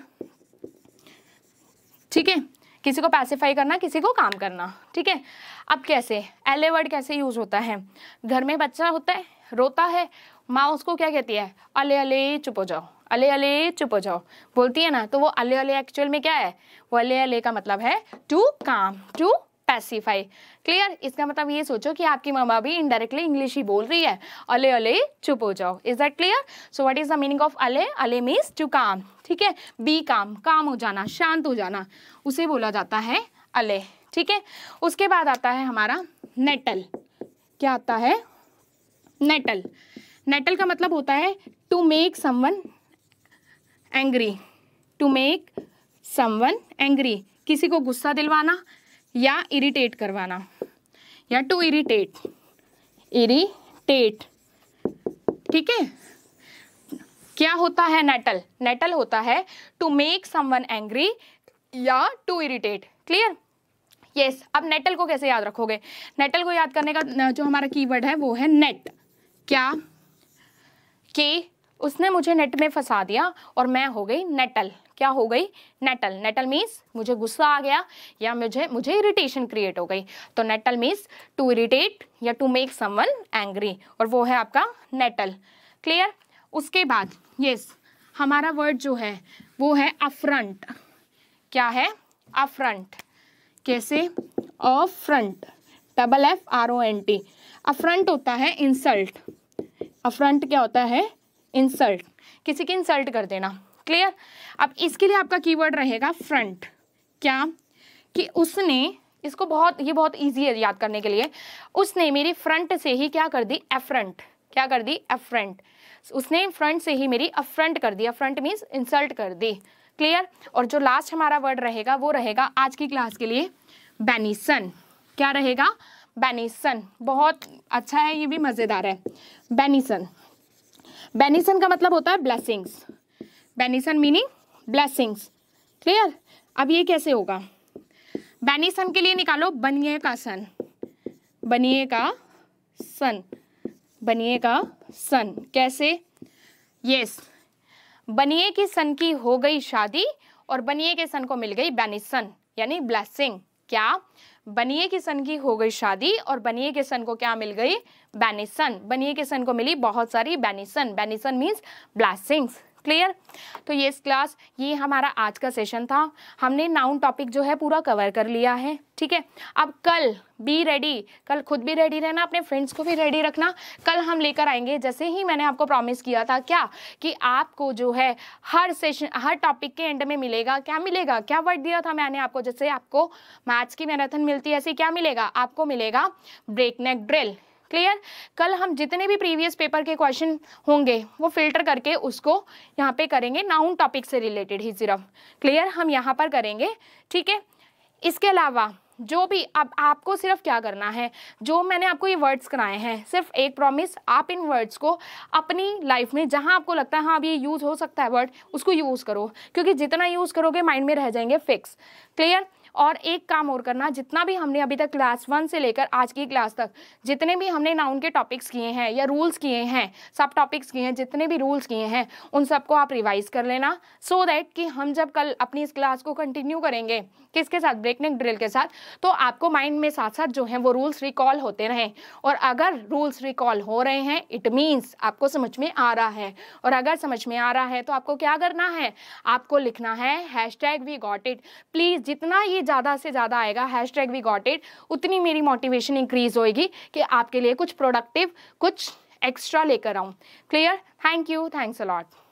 Speaker 1: ठीक है, किसी को पैसिफाई करना, किसी को काम करना, ठीक है। अब कैसे, एले वर्ड कैसे यूज़ होता है, घर में बच्चा होता है, रोता है, माँ उसको क्या कहती है, अले अले चुप हो जाओ, अले अले चुप हो जाओ बोलती है ना, तो वो अले अले एक्चुअल में क्या है, वो अले अले का मतलब है टू काम, टू पैसिफाई। क्लियर, इसका मतलब ये सोचो कि आपकी मम्मा भी इनडायरेक्टली इंग्लिश ही बोल रही है, अले अले चुप हो जाओ। Is that clear? So what is the meaning of अले? अले मीन्स टू काम, ठीक है, बी काम, काम हो जाना, शांत हो जाना, उसे बोला जाता है अले, ठीक है। उसके बाद आता है हमारा नेटल। क्या आता है, नेटल। नेटल का मतलब होता है to make someone angry, to make someone angry, किसी को गुस्सा दिलवाना या इरिटेट करवाना, या टू इरिटेट, इरिटेट, ठीक है। क्या होता है नेटल? नेटल होता है टू मेक समवन एंग्री या टू इरिटेट। क्लियर? यस। अब नेटल को कैसे याद रखोगे? नेटल को याद करने का जो हमारा कीवर्ड है वो है नेट। क्या? कि उसने मुझे नेट में फंसा दिया और मैं हो गई नेटल। क्या हो गई? नेटल। नेटल मीन्स मुझे गुस्सा आ गया या मुझे मुझे इरिटेशन क्रिएट हो गई, तो नेटल मीन्स टू इरिटेट या टू मेक समवन एंग्री, और वो है आपका नेटल। क्लियर? उसके बाद यस, हमारा वर्ड जो है वो है अफ्रंट। क्या है? अफ्रंट। कैसे? Affront, double F R O N T. Affront होता है इंसल्ट। अफ्रंट क्या होता है? इंसल्ट, किसी की इंसल्ट कर देना। क्लियर? अब इसके लिए आपका कीवर्ड रहेगा फ्रंट। क्या? कि उसने, इसको बहुत, ये बहुत इजी है याद करने के लिए, उसने मेरी फ्रंट से ही क्या कर दी? एफ्रंट। क्या कर दी? एफ्रंट। उसने फ्रंट से ही मेरी अफ्रंट कर दी। अफ्रंट मीन्स इंसल्ट कर दी। क्लियर? और जो लास्ट हमारा वर्ड रहेगा वो रहेगा आज की क्लास के लिए बेनिसन। क्या रहेगा? बेनिसन। बहुत अच्छा है, ये भी मज़ेदार है। बेनिसन। बेनिसन का मतलब होता है blessings. Benison meaning blessings. Clear? अब ये कैसे होगा? बेनिसन के लिए निकालो बनिए का सन। बनिए का सन। बनिए का सन। कैसे? यस, बनिए की सन की हो गई शादी और बनिए के सन को मिल गई बेनिसन यानी ब्लेसिंग। क्या? बनिए की सन की हो गई शादी और बनिए के सन को क्या मिल गई? बेनिसन। बनिए के सन को मिली बहुत सारी benison. Benison means blessings. Clear. तो ये इस क्लास ये हमारा आज का सेशन था। हमने नाउन टॉपिक जो है पूरा कवर कर लिया है, ठीक है। अब कल बी रेडी, कल खुद भी रेडी रहना, अपने फ्रेंड्स को भी रेडी रखना। कल हम लेकर आएंगे, जैसे ही मैंने आपको प्रॉमिस किया था, क्या कि आपको जो है हर सेशन हर टॉपिक के एंड में मिलेगा, क्या मिलेगा, क्या वर्ड दिया था मैंने आपको, जैसे आपको मैथ्स की मैराथन मिलती है ऐसे क्या मिलेगा, आपको मिलेगा ब्रेक नेक ड्रिल। क्लियर। कल हम जितने भी प्रीवियस पेपर के क्वेश्चन होंगे वो फिल्टर करके उसको यहाँ पे करेंगे, नाउन टॉपिक से रिलेटेड ही सिर्फ। क्लियर, हम यहाँ पर करेंगे, ठीक है। इसके अलावा जो भी अब आपको सिर्फ क्या करना है, जो मैंने आपको ये वर्ड्स कराए हैं, सिर्फ एक प्रॉमिस, आप इन वर्ड्स को अपनी लाइफ में जहाँ आपको लगता है हाँ अब ये यूज़ हो सकता है वर्ड, उसको यूज़ करो, क्योंकि जितना यूज़ करोगे माइंड में रह जाएंगे फिक्स। क्लियर। और एक काम और करना, जितना भी हमने अभी तक क्लास वन से लेकर आज की क्लास तक जितने भी हमने नाउन के टॉपिक्स किए हैं या रूल्स किए हैं, सब टॉपिक्स किए हैं, जितने भी रूल्स किए हैं उन सबको आप रिवाइज कर लेना, सो दैट कि हम जब कल अपनी इस क्लास को कंटिन्यू करेंगे किसके साथ, ब्रेक नेक ड्रिल के साथ, तो आपको माइंड में साथ साथ जो है वो रूल्स रिकॉल होते रहें। और अगर रूल्स रिकॉल हो रहे हैं इट मीन्स आपको समझ में आ रहा है, और अगर समझ में आ रहा है तो आपको क्या करना है, आपको लिखना है hashtag we got it. Please जितना ये ज़्यादा से ज़्यादा आएगा हैशटैग वी गॉट इट, उतनी मेरी मोटिवेशन इंक्रीज होएगी कि आपके लिए कुछ प्रोडक्टिव कुछ एक्स्ट्रा लेकर आऊँ। Clear. Thank you, thanks a lot.